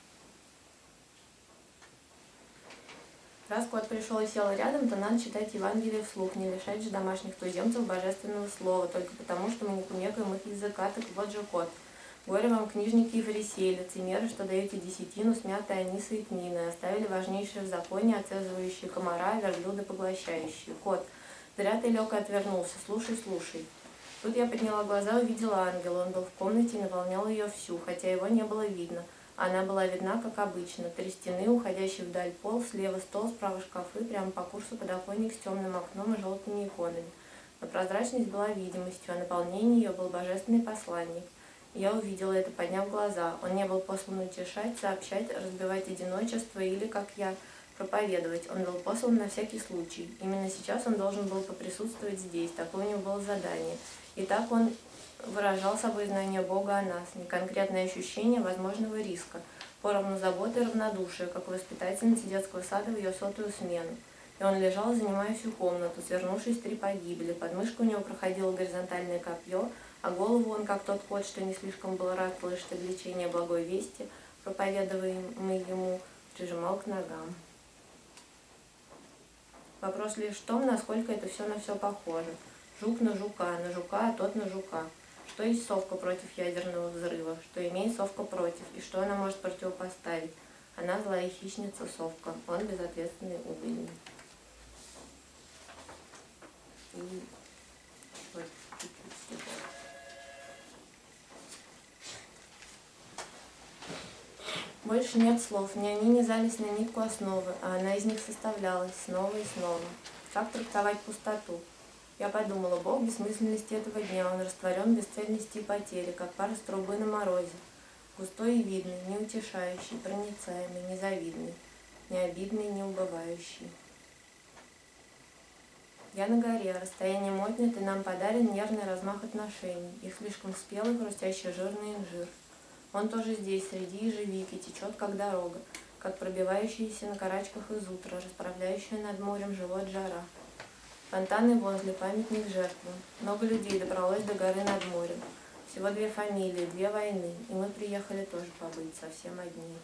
Раз кот пришел и сел рядом, то надо читать Евангелие вслух, не лишать же домашних туземцев божественного слова, только потому, что мы не кумекаем их языка, так вот же кот. Горе вам, книжники и фарисеи, лицемеры, что даете десятину, смятые анисы и тмины, оставили важнейшее в законе, оцезывающие комара, верблюда поглощающие. Кот, зря ты лег и отвернулся, слушай. Тут я подняла глаза, увидела ангела, он был в комнате и наполнял ее всю, хотя его не было видно. Она была видна, как обычно. 3 стены, уходящий вдаль пол, слева стол, справа шкафы, прямо по курсу подоконник с темным окном и желтыми иконами. Но прозрачность была видимостью, а наполнение ее был божественный посланник. Я увидела это, подняв глаза. Он не был послан утешать, сообщать, разбивать одиночество или, как я, проповедовать. Он был послан на всякий случай. Именно сейчас он должен был поприсутствовать здесь, такое у него было задание. И так он выражал собой знание Бога о нас, не конкретное ощущение возможного риска, поровну заботы и равнодушия, как воспитательница детского сада в ее 100-ю смену. И он лежал, занимая всю комнату, свернувшись 3 погибели. Под мышкой у него проходило горизонтальное копье, а голову он, как тот кот, что не слишком был рад слышать обличение благой вести, проповедуемый ему, прижимал к ногам. Вопрос лишь в том, насколько это все на все похоже. Жук на жука, а тот на жука. Что есть совка против ядерного взрыва, что имеет совка против, и что она может противопоставить. Она злая хищница совка, он безответственный угольник. И вот чуть-чуть стихов. Больше нет слов, ни они не зались на нитку основы, а она из них составлялась снова и снова. Как трактовать пустоту? Я подумала, Бог бессмысленности этого дня, он растворен в бесцельности и потере, как пар из трубы на морозе. Густой и видный, неутешающий, проницаемый, незавидный, необидный, неубывающий. Я на горе, расстоянием отнят, и нам подарен нервный размах отношений, их слишком спелый, хрустящий жирный инжир. Он тоже здесь, среди ежевики, течет, как дорога, как пробивающаяся на карачках из утра, расправляющая над морем живот жара. Фонтаны возле, памятник жертвам. Много людей добралось до горы над морем. Всего 2 фамилии, 2 войны, и мы приехали тоже побыть совсем одни.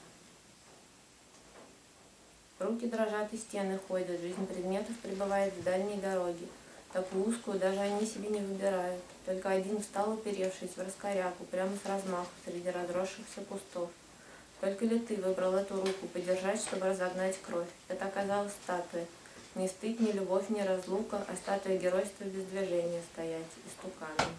Руки дрожат и стены ходят, жизнь предметов прибывает в дальней дороге. Такую узкую даже они себе не выбирают. Только один встал, оперевшись в раскоряку, прямо с размаху, среди разросшихся кустов. Только ли ты выбрал эту руку подержать, чтобы разогнать кровь? Это оказалась статуя. Ни стыд, ни любовь, ни разлука, а статуя геройства без движения стоять, истуканом.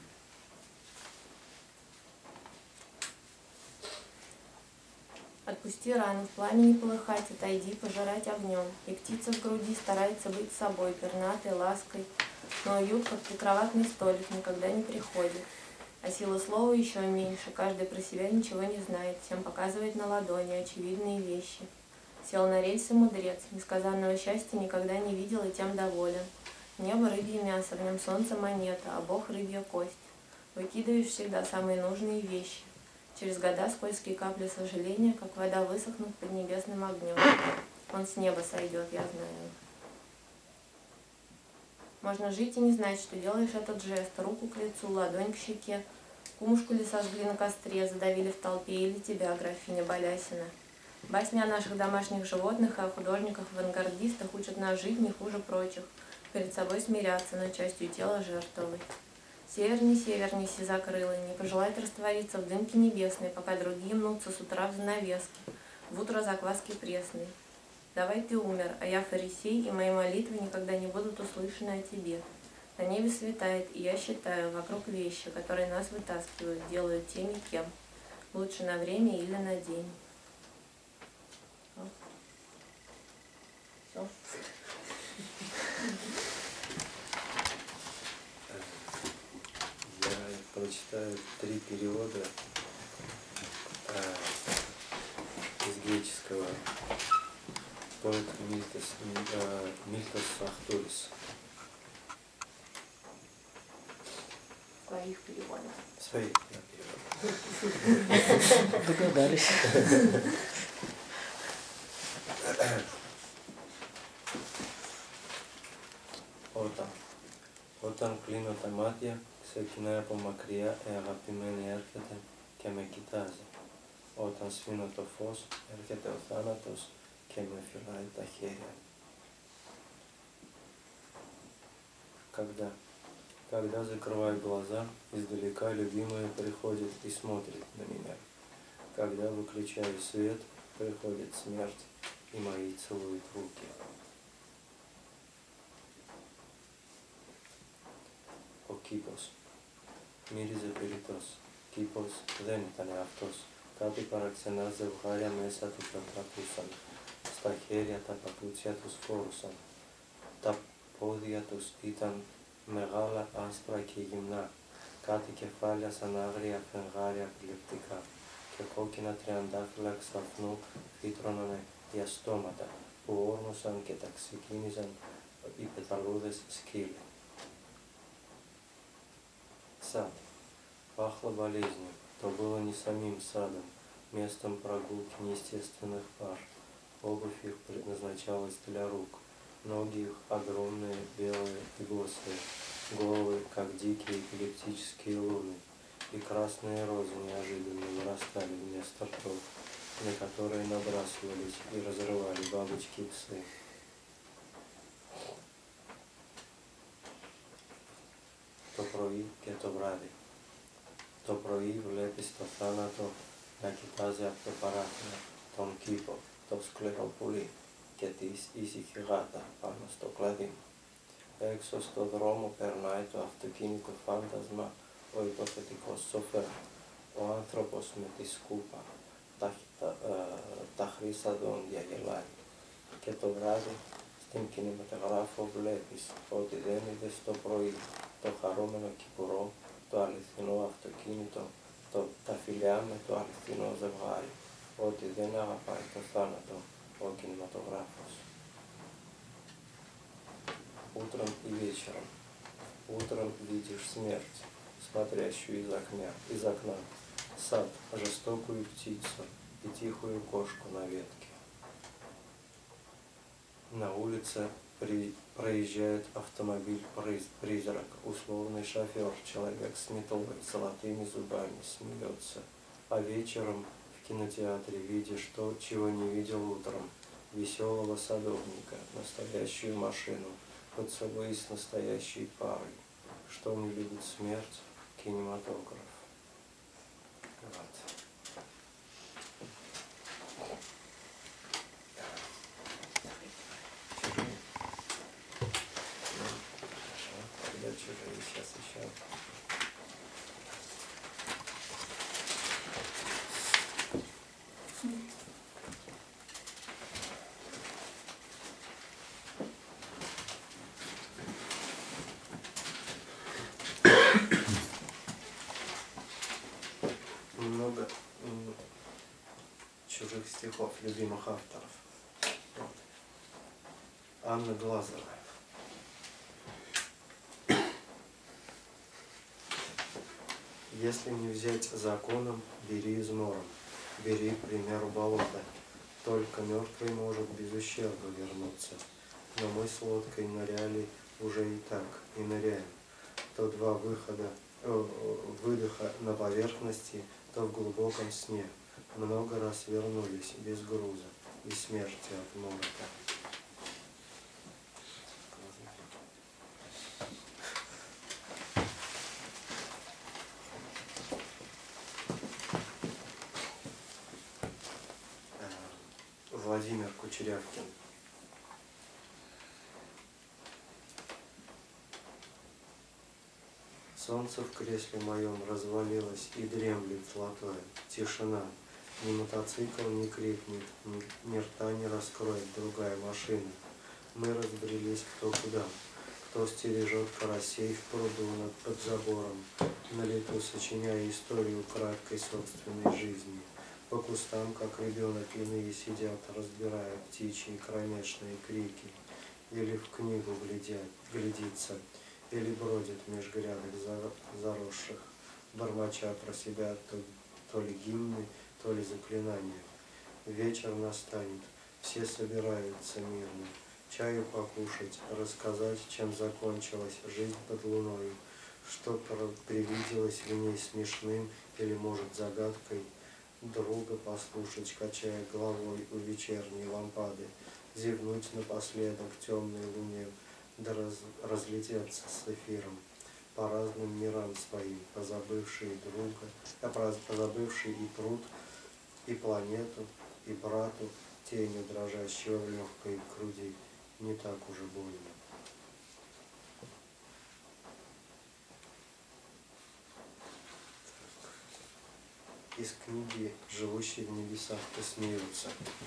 Отпусти рану, в пламени полыхать, отойди, пожирать огнем. И птица в груди старается быть собой, пернатой, лаской, но уют, как прикроватный столик, никогда не приходит. А сила слова еще меньше, каждый про себя ничего не знает, всем показывает на ладони очевидные вещи. Сел на рельсы мудрец, несказанного счастья никогда не видел и тем доволен. Небо рыбье мясо, в нем солнце монета, а Бог рыбья кость. Выкидываешь всегда самые нужные вещи. Через года скользкие капли сожаления, как вода, высохнут под небесным огнем. Он с неба сойдет, я знаю. Можно жить и не знать, что делаешь этот жест. Руку к лицу, ладонь к щеке. Кумушку ли сожгли на костре, задавили в толпе, или тебя, графиня Балясина. Басни о наших домашних животных и о художниках-авангардистах учат нас жить не хуже прочих, перед собой смиряться, но частью тела жертвовать. Север, неси закрылый, не пожелает раствориться в дымке небесной, пока другие мнутся с утра в занавеске, в утро закваски пресной. Давай ты умер, а я фарисей, и мои молитвы никогда не будут услышаны о тебе. На небе светает, и я считаю, вокруг вещи, которые нас вытаскивают, делают теми кем. Лучше на время или на день. Все. Я прочитаю 3 перевода из греческого. Поэт Мильтос Ахтурис. своих переводов. Своих, Догадались. Όταν κλείνω τα μάτια, ξεκινάει από μακριά η αγαπημένη έρχεται και με κοιτάζει. Όταν σβήνω το φως, έρχεται ο θάνατος και με φυλάει τα χέρια. Когда закрываю глаза, издалека любимая приходит и смотрит на меня. Когда выключаю свет, приходит смерть и мои целуют руки. Ο κήπος. Μύριζε περιττός. Κήπος δεν ήταν αυτός. Κάτι παραξενά ζευγάρια μέσα του περπατούσαν. Στα χέρια τα παπούτσια τους φόρουσαν. Τα πόδια τους ήταν μεγάλα, άσπρα και γυμνά. Κάτι κεφάλια σαν άγρια φεγγάρια επιλεκτικά. Και κόκκινα τριαντάφυλλα ξαφνού φύτρωνανε για στόματα που όρμουσαν και τα ξεκίνησαν οι πεταλούδες скили. Сад. Пахло болезнью. То было не самим садом, местом прогулки неестественных пар. Обувь их предназначалась для рук. Ноги их огромные, белые и босые. Головы, как дикие эпилептические луны. И красные розы неожиданно вырастали вместо ртов, на которые набрасывались и разрывали бабочки-псы. Το πρωί και το βράδυ. Το πρωί βλέπεις το θάνατο να κοιτάζει από το παράθυρο, τον κήπο, το σκληρό πουλί και τη ήσυχη γάτα πάνω στο κλαδί. Έξω στο δρόμο περνάει το αυτοκίνητο φάντασμα, ο υποθετικός σοφέρ, ο άνθρωπος με τη σκούπα, τα χρύσα δόντια γελάει. Και το βράδυ στην κινηματογράφο βλέπεις ότι δεν είδες το πρωί, το χαρούμενο κυπουρό, το αληθινό αυτοκίνητο, τα φιλιά με το αληθινό ζευγάρι, ότι δεν αγαπάει το θάνατο ο κινηματογράφος. Утром и вечером. Утром видишь смерть, смотрящую из окна, сад, жестокую птицу и тихую кошку на ветке. На улице проезжает автомобиль-призрак, условный шофер, человек с метлой, золотыми зубами, смеется. А вечером в кинотеатре видишь то, чего не видел утром, веселого садовника, настоящую машину, поцелуй с настоящей парой. Что не любит смерть? Кинематограф. Вот. Чужие сейчас еще. Много чужих стихов, любимых авторов. Вот. Анна Глазова. Если не взять законом, бери измором, бери, к примеру, болото. Только мертвый может без ущерба вернуться. Но мы с лодкой ныряли уже и так, и ныряем. То два выдоха на поверхности, то в глубоком сне. Много раз вернулись без груза и смерти от морока. Владимир Кучерявкин. Солнце в кресле моем развалилось и дремлет золотое. Тишина. Ни мотоцикл не крикнет, ни рта не раскроет другая машина. Мы разбрелись кто куда. Кто стережет карасей в пруду под забором, на лету сочиняя историю краткой собственной жизни. По кустам, как ребенок, иные сидят, разбирая птичьи кромешные крики, или в книгу глядится, или бродит меж грядок заросших, бормоча про себя то ли гимны, то ли заклинания. Вечер настанет, все собираются мирно, чаю покушать, рассказать, чем закончилась жизнь под луною, что привиделось в ней смешным или, может, загадкой, друга послушать, качая головой у вечерней лампады, зевнуть напоследок темной луне, да разлететься с эфиром по разным мирам своим, позабывший и труд, и планету, и брату, тенью дрожащего в легкой груди, не так уже больно. Из книги «Живущие в небесах посмеются».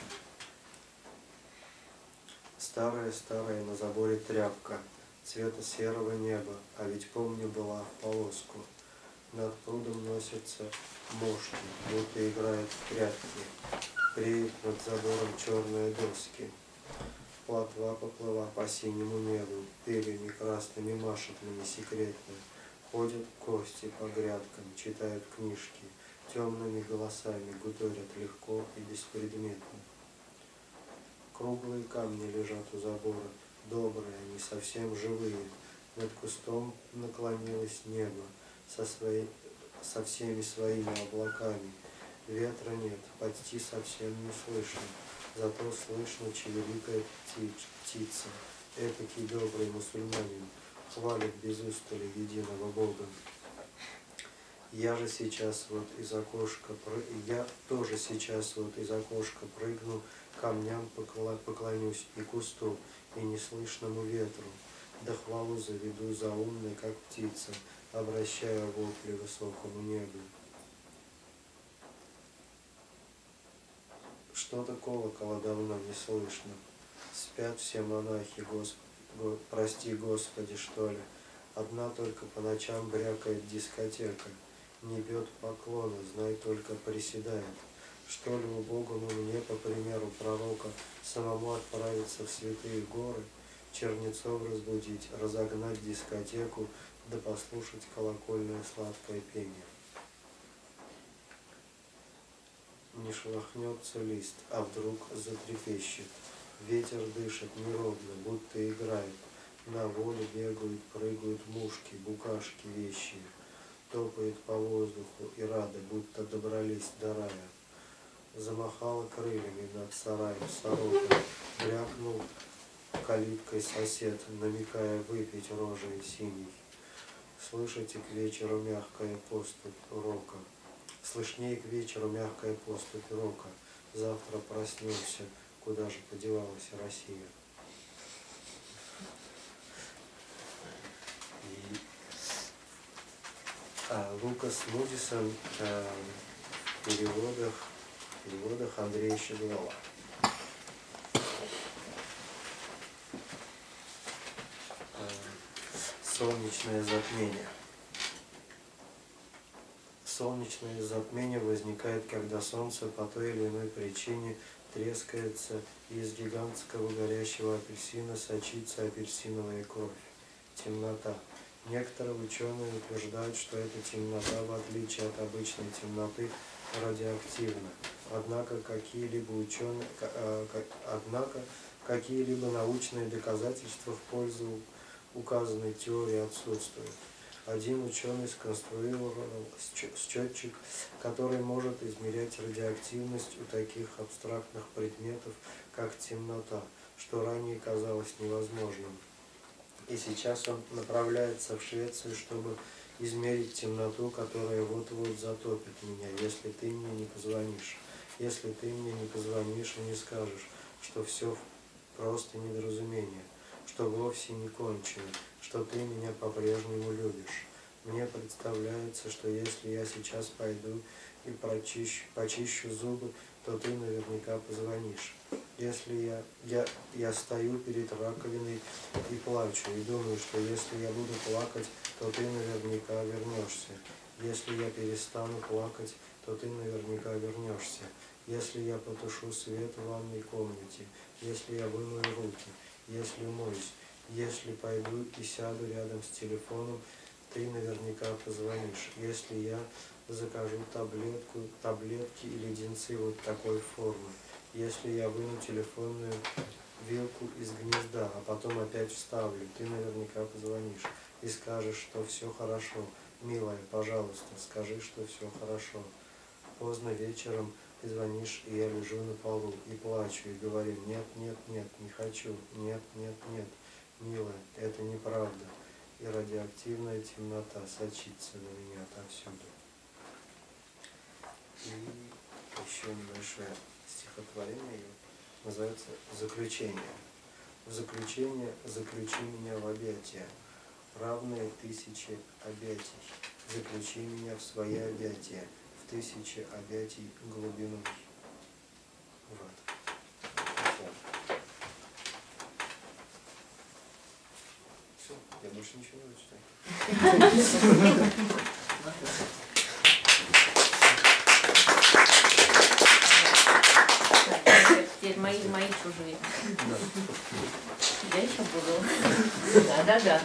Старая-старая на заборе тряпка, цвета серого неба, а ведь помню была в полоску. Над прудом носятся мошки, будто играют в прятки, преют над забором черные доски. Плотва поплыла по синему небу, перьями красными машет мне секретно. Ходят гости по грядкам, читают книжки, темными голосами гуторят легко и беспредметно. Круглые камни лежат у забора, добрые, не совсем живые. Над кустом наклонилось небо со всеми своими облаками. Ветра нет, почти совсем не слышно, зато слышно чевеликая птица. Этакий добрый мусульманин хвалит без устали единого Бога. Я тоже сейчас вот из окошка прыгну, камням поклонюсь и кусту, и неслышному ветру, да хвалу заведу заумной, как птица, обращая вопли высокому небу. Что-то колокола давно не слышно. Спят все монахи, прости Господи, что ли. Одна только по ночам брякает дискотека. Не бьет поклона, знай, только приседает. Что ли убогому мне, по примеру пророка, самому отправиться в святые горы, чернецов разбудить, разогнать дискотеку, да послушать колокольное сладкое пение. Не шелохнется лист, а вдруг затрепещет. Ветер дышит неровно, будто играет. На воле бегают, прыгают мушки, букашки вещие. Топает по воздуху и рады, будто добрались до рая. Замахала крыльями над сараем сорока, брякнул калиткой сосед, намекая выпить рожей синий. Слышите к вечеру мягкая поступь рока. Слышнее к вечеру мягкая поступь рока. Завтра проснемся, куда же подевалась Россия. Лукас Мудисон в переводах Андрея Щеглова. Солнечное затмение. Солнечное затмение возникает, когда Солнце по той или иной причине трескается, и из гигантского горящего апельсина сочится апельсиновая кровь. Темнота. Некоторые ученые утверждают, что эта темнота, в отличие от обычной темноты, радиоактивна. Однако какие-либо научные доказательства в пользу указанной теории отсутствуют. Один ученый сконструировал счетчик, который может измерять радиоактивность у таких абстрактных предметов, как темнота, что ранее казалось невозможным. И сейчас он направляется в Швецию, чтобы измерить темноту, которая вот-вот затопит меня, если ты мне не позвонишь. Если ты мне не позвонишь и не скажешь, что все просто недоразумение, что вовсе не кончено, что ты меня по-прежнему любишь. Мне представляется, что если я сейчас пойду и почищу зубы, то ты наверняка позвонишь. Если я стою перед раковиной и плачу, и думаю, что если я буду плакать, то ты наверняка вернешься. Если я перестану плакать, то ты наверняка вернешься. Если я потушу свет в ванной комнате, если я вымою руки, если умоюсь, Если пойду и сяду рядом с телефоном, ты наверняка позвонишь. Если я закажу таблетки и леденцы вот такой формы. Если я выну телефонную вилку из гнезда, а потом опять вставлю, ты наверняка позвонишь и скажешь, что все хорошо. Милая, пожалуйста, скажи, что все хорошо. Поздно вечером ты звонишь, и я лежу на полу и плачу, и говорю: нет, нет, нет, не хочу, нет, нет, нет. Милая, это неправда, и радиоактивная темнота сочится на меня отовсюду. И еще небольшое стихотворение, называется «Заключение». В заключение заключи меня в объятия, равные 1000 объятий. Заключи меня в свои объятия, в 1000 объятий глубиной. Вот. Все, я больше ничего не буду читать. Теперь мои чужие. Я еще буду. Да.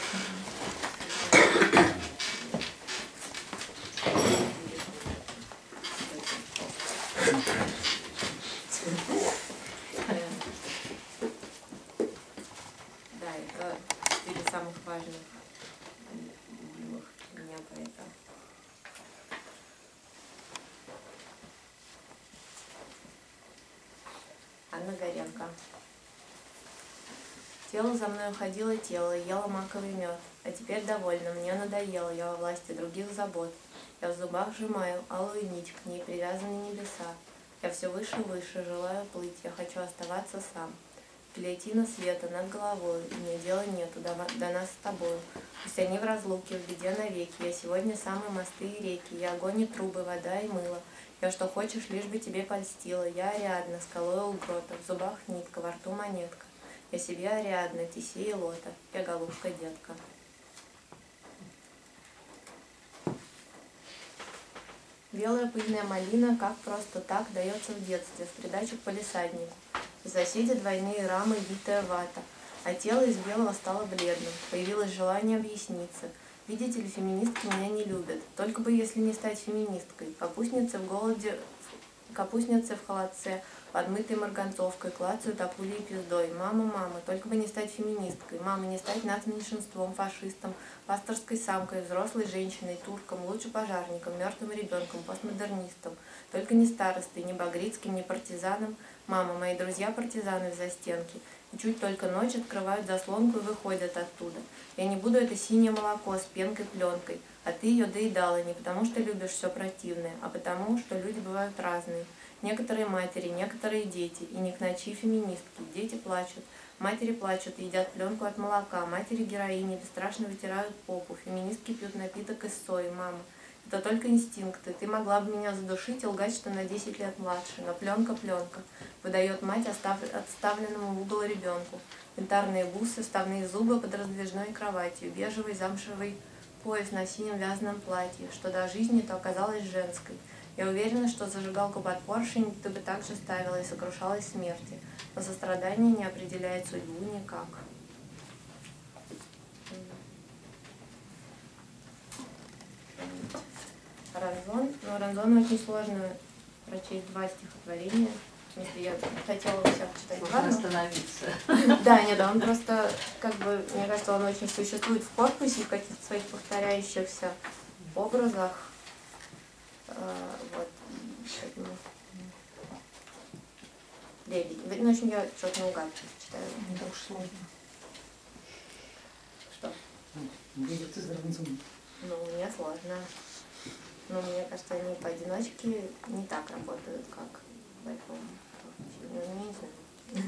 Да, это 4 самых важных любимых меня поэта. Анна Горенко. Тело за мной уходило тело, ела маковый мед. А теперь довольно, мне надоело, я во власти других забот. Я в зубах сжимаю алую нить, к ней привязаны небеса. Я все выше и выше, желаю плыть, я хочу оставаться сам. Гильотина света над головой, и мне дела нету до нас с тобою. Пусть они в разлуке, в беде навеки. Я сегодня самые мосты и реки, я огонь и трубы, вода и мыло. Я что хочешь, лишь бы тебе польстила. Я Ариадна, скалой у грота, в зубах нитка, во рту монетка. Я себе Ариадна, Тесей и Лота, я голубка детка. Белая пыльная малина, как просто так, дается в детстве, в придачу к палисаднику. В соседи двойные рамы, битая вата, а тело из белого стало бледным. Появилось желание объясниться. Видите ли, феминистки меня не любят. Только бы, если не стать феминисткой. Капустницы в холодце, подмытой марганцовкой, клацают акулей пиздой. Мама, мама, только бы не стать феминисткой. Мама, не стать нацменьшинством, фашистом, пасторской самкой, взрослой женщиной, турком, лучше пожарником, мертвым ребенком, постмодернистом. Только не старостой, не багрицким, не партизаном. Мама, мои друзья партизаны в застенке. И чуть только ночь открывают заслонку и выходят оттуда. Я не буду это синее молоко с пенкой-пленкой, а ты ее доедала не потому, что любишь все противное, а потому, что люди бывают разные. Некоторые матери, некоторые дети, и не к ночи феминистки. Дети плачут, матери плачут и едят пленку от молока, матери-героини бесстрашно вытирают попу, феминистки пьют напиток из сои, мама. Это только инстинкты. Ты могла бы меня задушить и лгать, что на 10 лет младше. Но пленка, выдает мать отставленному в угол ребенку. Янтарные бусы, вставные зубы под раздвижной кроватью, бежевый замшевый пояс на синем вязаном платье, что до жизни, то оказалось женской. Я уверена, что зажигалку под поршень ты бы также ставила и сокрушалась смерти. Но сострадание не определяет судьбу никак. Ранзон. Но Ранзон очень сложно прочесть 2 стихотворения. Если я хотела бы всех читать Можно остановиться. Да, нет, он просто, как бы, мне кажется, он очень существует в корпусе, в каких-то своих повторяющихся образах. Вот. Лебедь. Ну, в общем, я что-то наугад читаю. Да уж сложно. Что? Будет из Ранзона. Ну, мне сложно. Но мне кажется, они поодиночке не так работают, как в этом фильме. Ну, не знаю.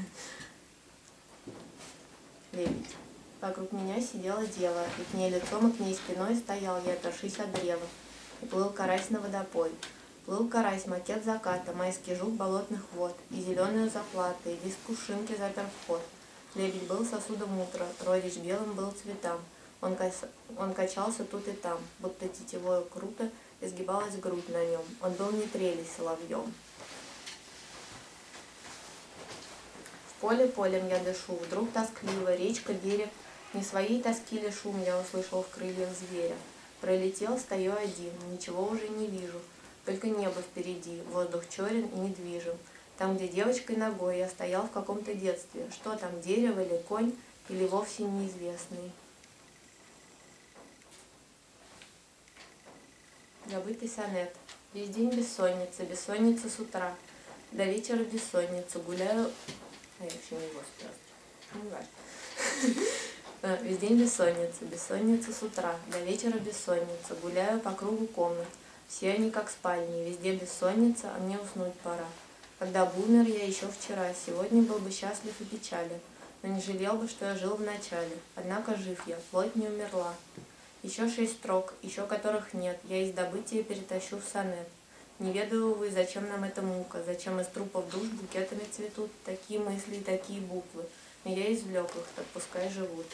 Лебедь. Вокруг меня сидела дева, и к ней лицом, и к ней спиной стоял я, опершись от древа. И плыл карась на водопой. Плыл карась, макет заката, майский жук болотных вод, и зеленую заплату, и лист кувшинки запер вход. Лебедь был сосудом утра, родич белым был цветам. Он качался тут и там, будто тетивою круто изгибалась грудь на нем. Он был не трелей соловьем. В Поле полем я дышу, вдруг тоскливо, речка, берег, не своей тоски ли шум я услышал в крыльях зверя. Пролетел, стою один, ничего уже не вижу, только небо впереди, воздух черен и недвижим. Там, где девочкой ногой я стоял в каком-то детстве, что там, дерево или конь, или вовсе неизвестный. Забытый сонет. Весь день бессонница, бессонница с утра. До вечера бессонница, гуляю... А я еще не его спрашиваю. Не важно. Весь день бессонница, бессонница с утра. До вечера бессонница, гуляю по кругу комнат. Все они как спальни, везде бессонница, а мне уснуть пора. Когда бы умер я еще вчера, сегодня был бы счастлив и печален, но не жалел бы, что я жил в начале. Однако жив я, плоть не умерла. Еще 6 строк, еще которых нет, я из добытия перетащу в сонет. Не ведаю, увы, зачем нам эта мука, зачем из трупов душ букетами цветут такие мысли и такие буквы. Но я извлек их, так пускай живут.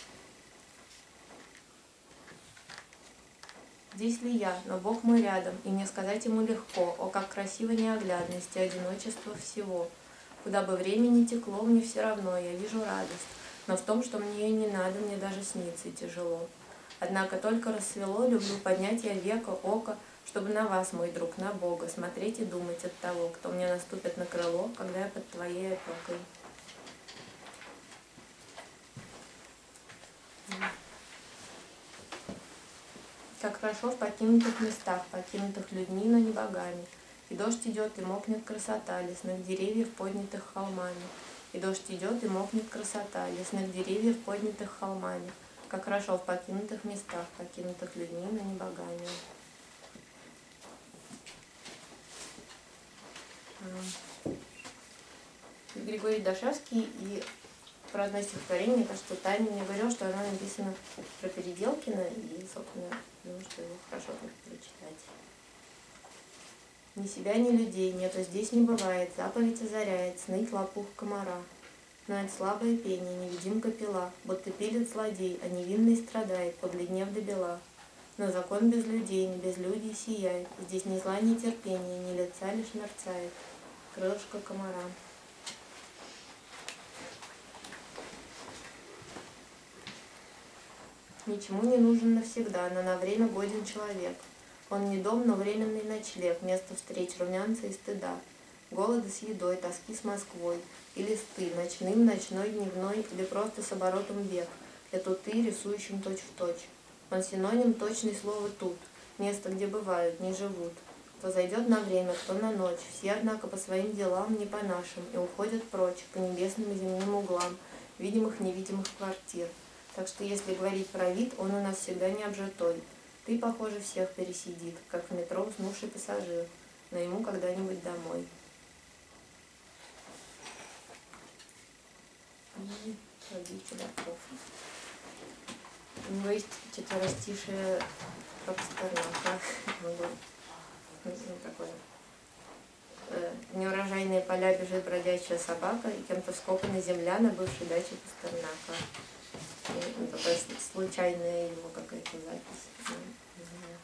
Здесь ли я, но Бог мой рядом, и мне сказать ему легко, о, как красиво неоглядность и одиночество всего. Куда бы время ни текло, мне все равно, я вижу радость, но в том, что мне ее не надо, мне даже снится тяжело. Однако только рассвело, люблю поднять я веко, око, чтобы на вас, мой друг, на Бога, смотреть и думать от того, кто мне наступит на крыло, когда я под твоей опекой. Как хорошо в покинутых местах, покинутых людьми, но не богами. И дождь идет, и мокнет красота лесных деревьев, поднятых холмами. И дождь идет, и мокнет красота лесных деревьев, поднятых холмами. Как хорошо в покинутых местах, покинутых людьми, но не богами. Григорий Дашевский, и про одно стихотворение, мне кажется, Таня мне говорила, что оно написано про Переделкина, и, собственно, думаю, что его хорошо будет прочитать. Ни себя, ни людей нету здесь не бывает, заповедь озаряет, сны лопух комара. Но это слабое пение, невидимка пила, будто пилит злодей, а невинный страдает, побледнев до бела. Но закон без людей, не без людей сияет, здесь ни зла, ни терпения, ни лица лишь мерцает. Крылышко комара. Ничему не нужен навсегда, но на время годен человек. Он не дом, но временный ночлег, место встреч румянца и стыда. Голода с едой, тоски с Москвой, или сты, ночным, ночной, дневной, или просто с оборотом век, это ты, рисующим точь-в-точь. Он синоним точный слова «тут», место, где бывают, не живут. Кто зайдет на время, кто на ночь, все, однако, по своим делам, не по нашим, и уходят прочь, по небесным и земным углам, видимых-невидимых квартир. Так что, если говорить про вид, он у нас всегда не обжитой. Ты, похоже, всех пересидит, как в метро уснувший пассажир, но ему когда-нибудь домой. И Сергей Чудаков. У него есть четверостишие про Пастернака. Такое. Неурожайные поля бежит бродячая собака, и кем-то вскопана земля на бывшей даче Пастернака. Такая случайная его какая-то запись. Не знаю.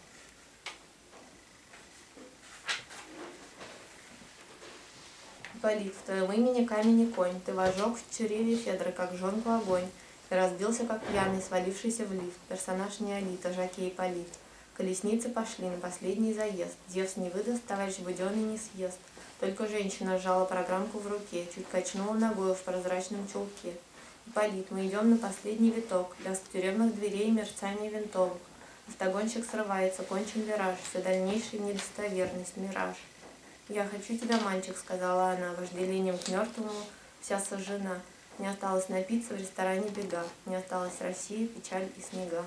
Ипполит, в твоем имени камень и конь, ты вожег в чреве Федры, как жонку огонь, и разбился, как пьяный, свалившийся в лифт. Персонаж Неолита, Жакей Ипполит. Колесницы пошли на последний заезд. Зевс не выдаст, товарищ Буденный не съест. Только женщина сжала программку в руке, чуть качнула ногою в прозрачном чулке. Ипполит, мы идем на последний виток, лязг тюремных дверей, мерцание винтовок. Автогонщик срывается, кончен вираж, все дальнейшая недостоверность, мираж. «Я хочу тебя, мальчик», — сказала она, вожделением к мертвому вся сожжена. Не осталось напиться в ресторане бега, не осталось России, печаль и снега.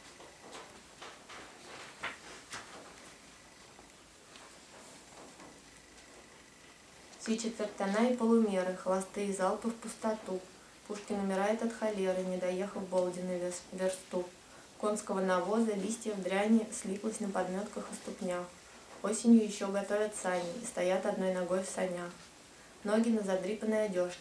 Все четвертона и полумеры, хвосты и залпы в пустоту. Пушкин умирает от холеры, не доехав Болдина версту. Конского навоза, листьев дряни слиплось на подметках и ступнях. Осенью еще готовят сани и стоят одной ногой в санях. Ноги по задрипанной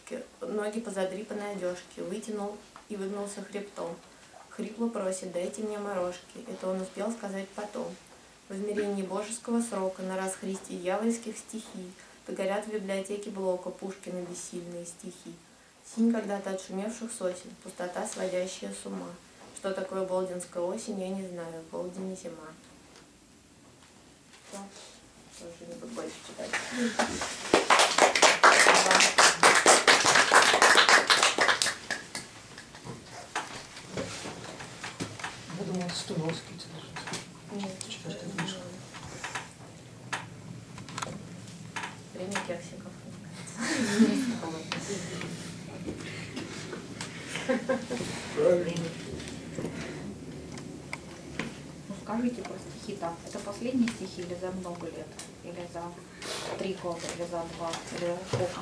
одежке, вытянул и выгнулся хребтом. Хрипло просит: дайте мне морожки. Это он успел сказать потом. В измерении божеского срока на расхристе дьявольских стихий догорят в библиотеке Блока Пушкина бессильные стихи. Синь когда-то отшумевших сосен, пустота, сводящая с ума. Что такое болдинская осень, я не знаю, в Болдине зима. Всё. Тоже не буду больше читать. Я думал, это Стуновский. Нет, Читаешь эту книжку? Время кексиков. Ну скажите про стихи там. Это последние стихи или за много лет? Или за 3 года, или за 2, или за сколько?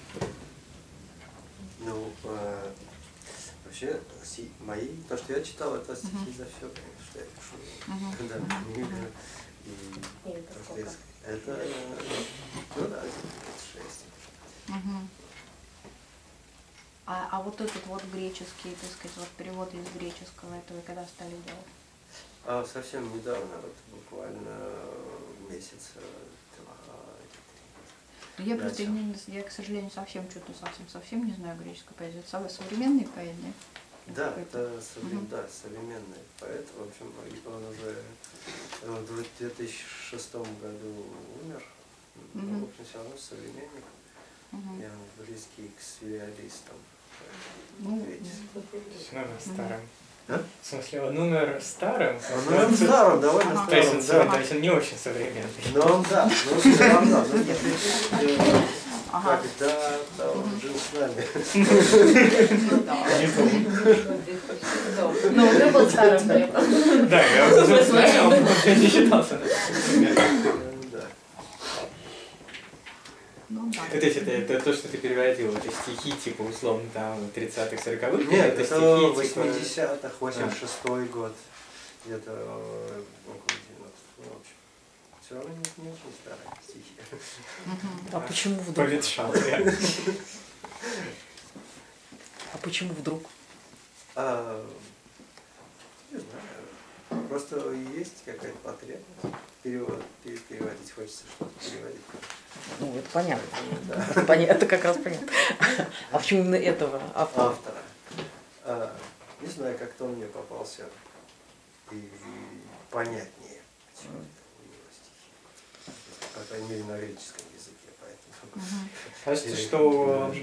Ну, вообще, мои, то, что я читал, это стихи за все, конечно, я пишу. Когда книгу. И И это то, что сколько? это, ну да, 6. Мгм. А вот этот вот греческий, так сказать, вот перевод из греческого, это вы когда стали делать? А совсем недавно, вот буквально месяца 2 или 3. Я Да, просто, всё. я, к сожалению, совсем не знаю греческой поэзии. Это современный поэт, да? Да, это современный поэт. В общем, он уже в 2006 году умер. Но, в общем, все равно современник. И он близкий к сюрреалистам. Ну, Номер старым. А? В смысле, он умер старым? Он старым, довольно То есть, старым, да. то есть он не очень современный. Но он, да, но все равно, ну, когда он жил с нами. Не помню. Ну, уже был старым при этом. Да, я уже знаю, он вообще не считался. Да. ну да. То есть это то, что ты переводил, это стихи, типа, условно, там, 30-х, 40-х? Нет, это стихи, типа... 80-х, 86-й год, где-то около 90-х, ну, в общем. Все равно не очень старые стихи. А почему вдруг? Поветшал, реально. А почему вдруг? Не знаю, просто есть какая-то потребность. Переводить хочется что-то переводить. Ну, это понятно. Да. Это как раз понятно. А почему именно этого автора? Автора. Не знаю, как-то он мне попался и понятнее, почему это у него стихи. По крайней мере, на греческом языке, поэтому. Кажется, что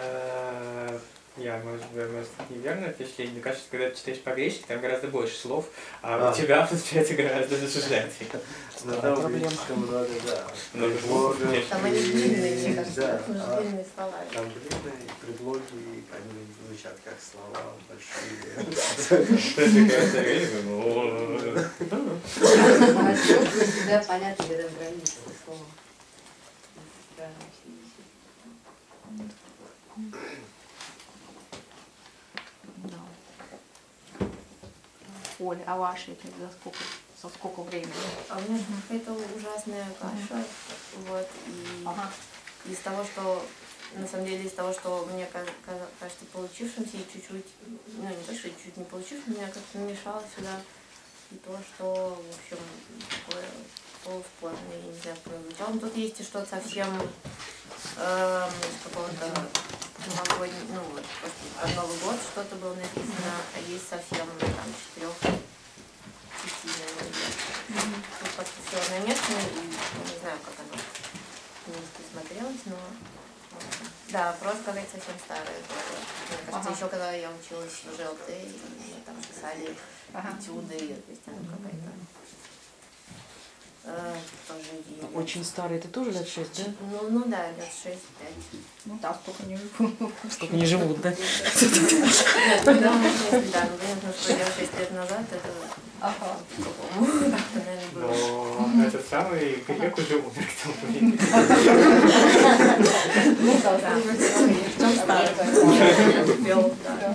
я, может, неверно впечатление, мне кажется, когда ты читаешь по-гречески, там гораздо больше слов, а у тебя, получается, гораздо зашуждателей. Но там в греческом много, да, предлогов. Там они длинные, мне кажется, Да, там же длинные слова. там длинные предлоги, они звучат как слова большие. Всегда понятно, когда границы слова. Да. Оля, а ваши это со сколько времени? А у меня какая-то ужасная каша, вот, и Ага. из того, что, на самом деле, из того, что мне кажется получившимся, и чуть-чуть, ну не то, что чуть не получившимся, меня как-то намешало сюда и то, что, в общем, такое полусплотное, я не знаю, как оно звучало. Но тут есть и что-то совсем из какого-то новогоднего, ну вот, про Новый год что-то было написано, а есть совсем там 4 Тут подписала на местную, и не знаю, как оно вместе смотрелось, но да, просто какая-то совсем старая была. Мне кажется, еще когда я училась в ЖЛТ, и мы там писали этюды, то есть она какая-то тоже идея. Очень старый, это тоже лет 6, да? Ну да, лет 6-5. Ну да, столько не Сколько не живут, да? Нет, да, ну понятно, что я 6 лет назад, это по-другому. Наверное, было. Но этот самый грек уже умер к тому времени. Ну да, Да. чем старый. Успел, да.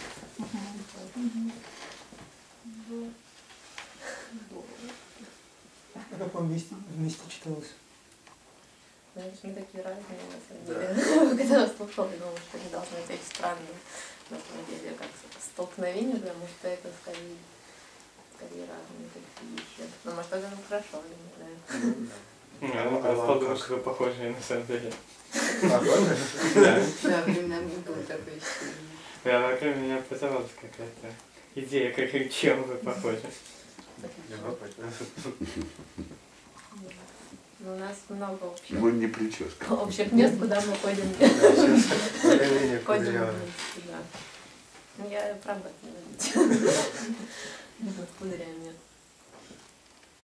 В каком вместе читалось? Знаешь, мы такие разные, на самом деле. Когда я слушала, я думала, что они должны быть очень странные. На самом деле, как столкновение, потому что это скорее разные такие вещи. Но может, это хорошо, я не знаю. Я рассказал, что вы похожи на самом деле. Похоже? Да, временами было такое ощущение. Да, вокруг меня образовалась какая-то идея, чем вы похожи. Любопытно. Но у нас много общих, Ну, не прическа. общих мест, куда мы ходим. Да, сейчас более-менее Ходим кудрявый. вместе, да. Ну, я правда не с кудрями.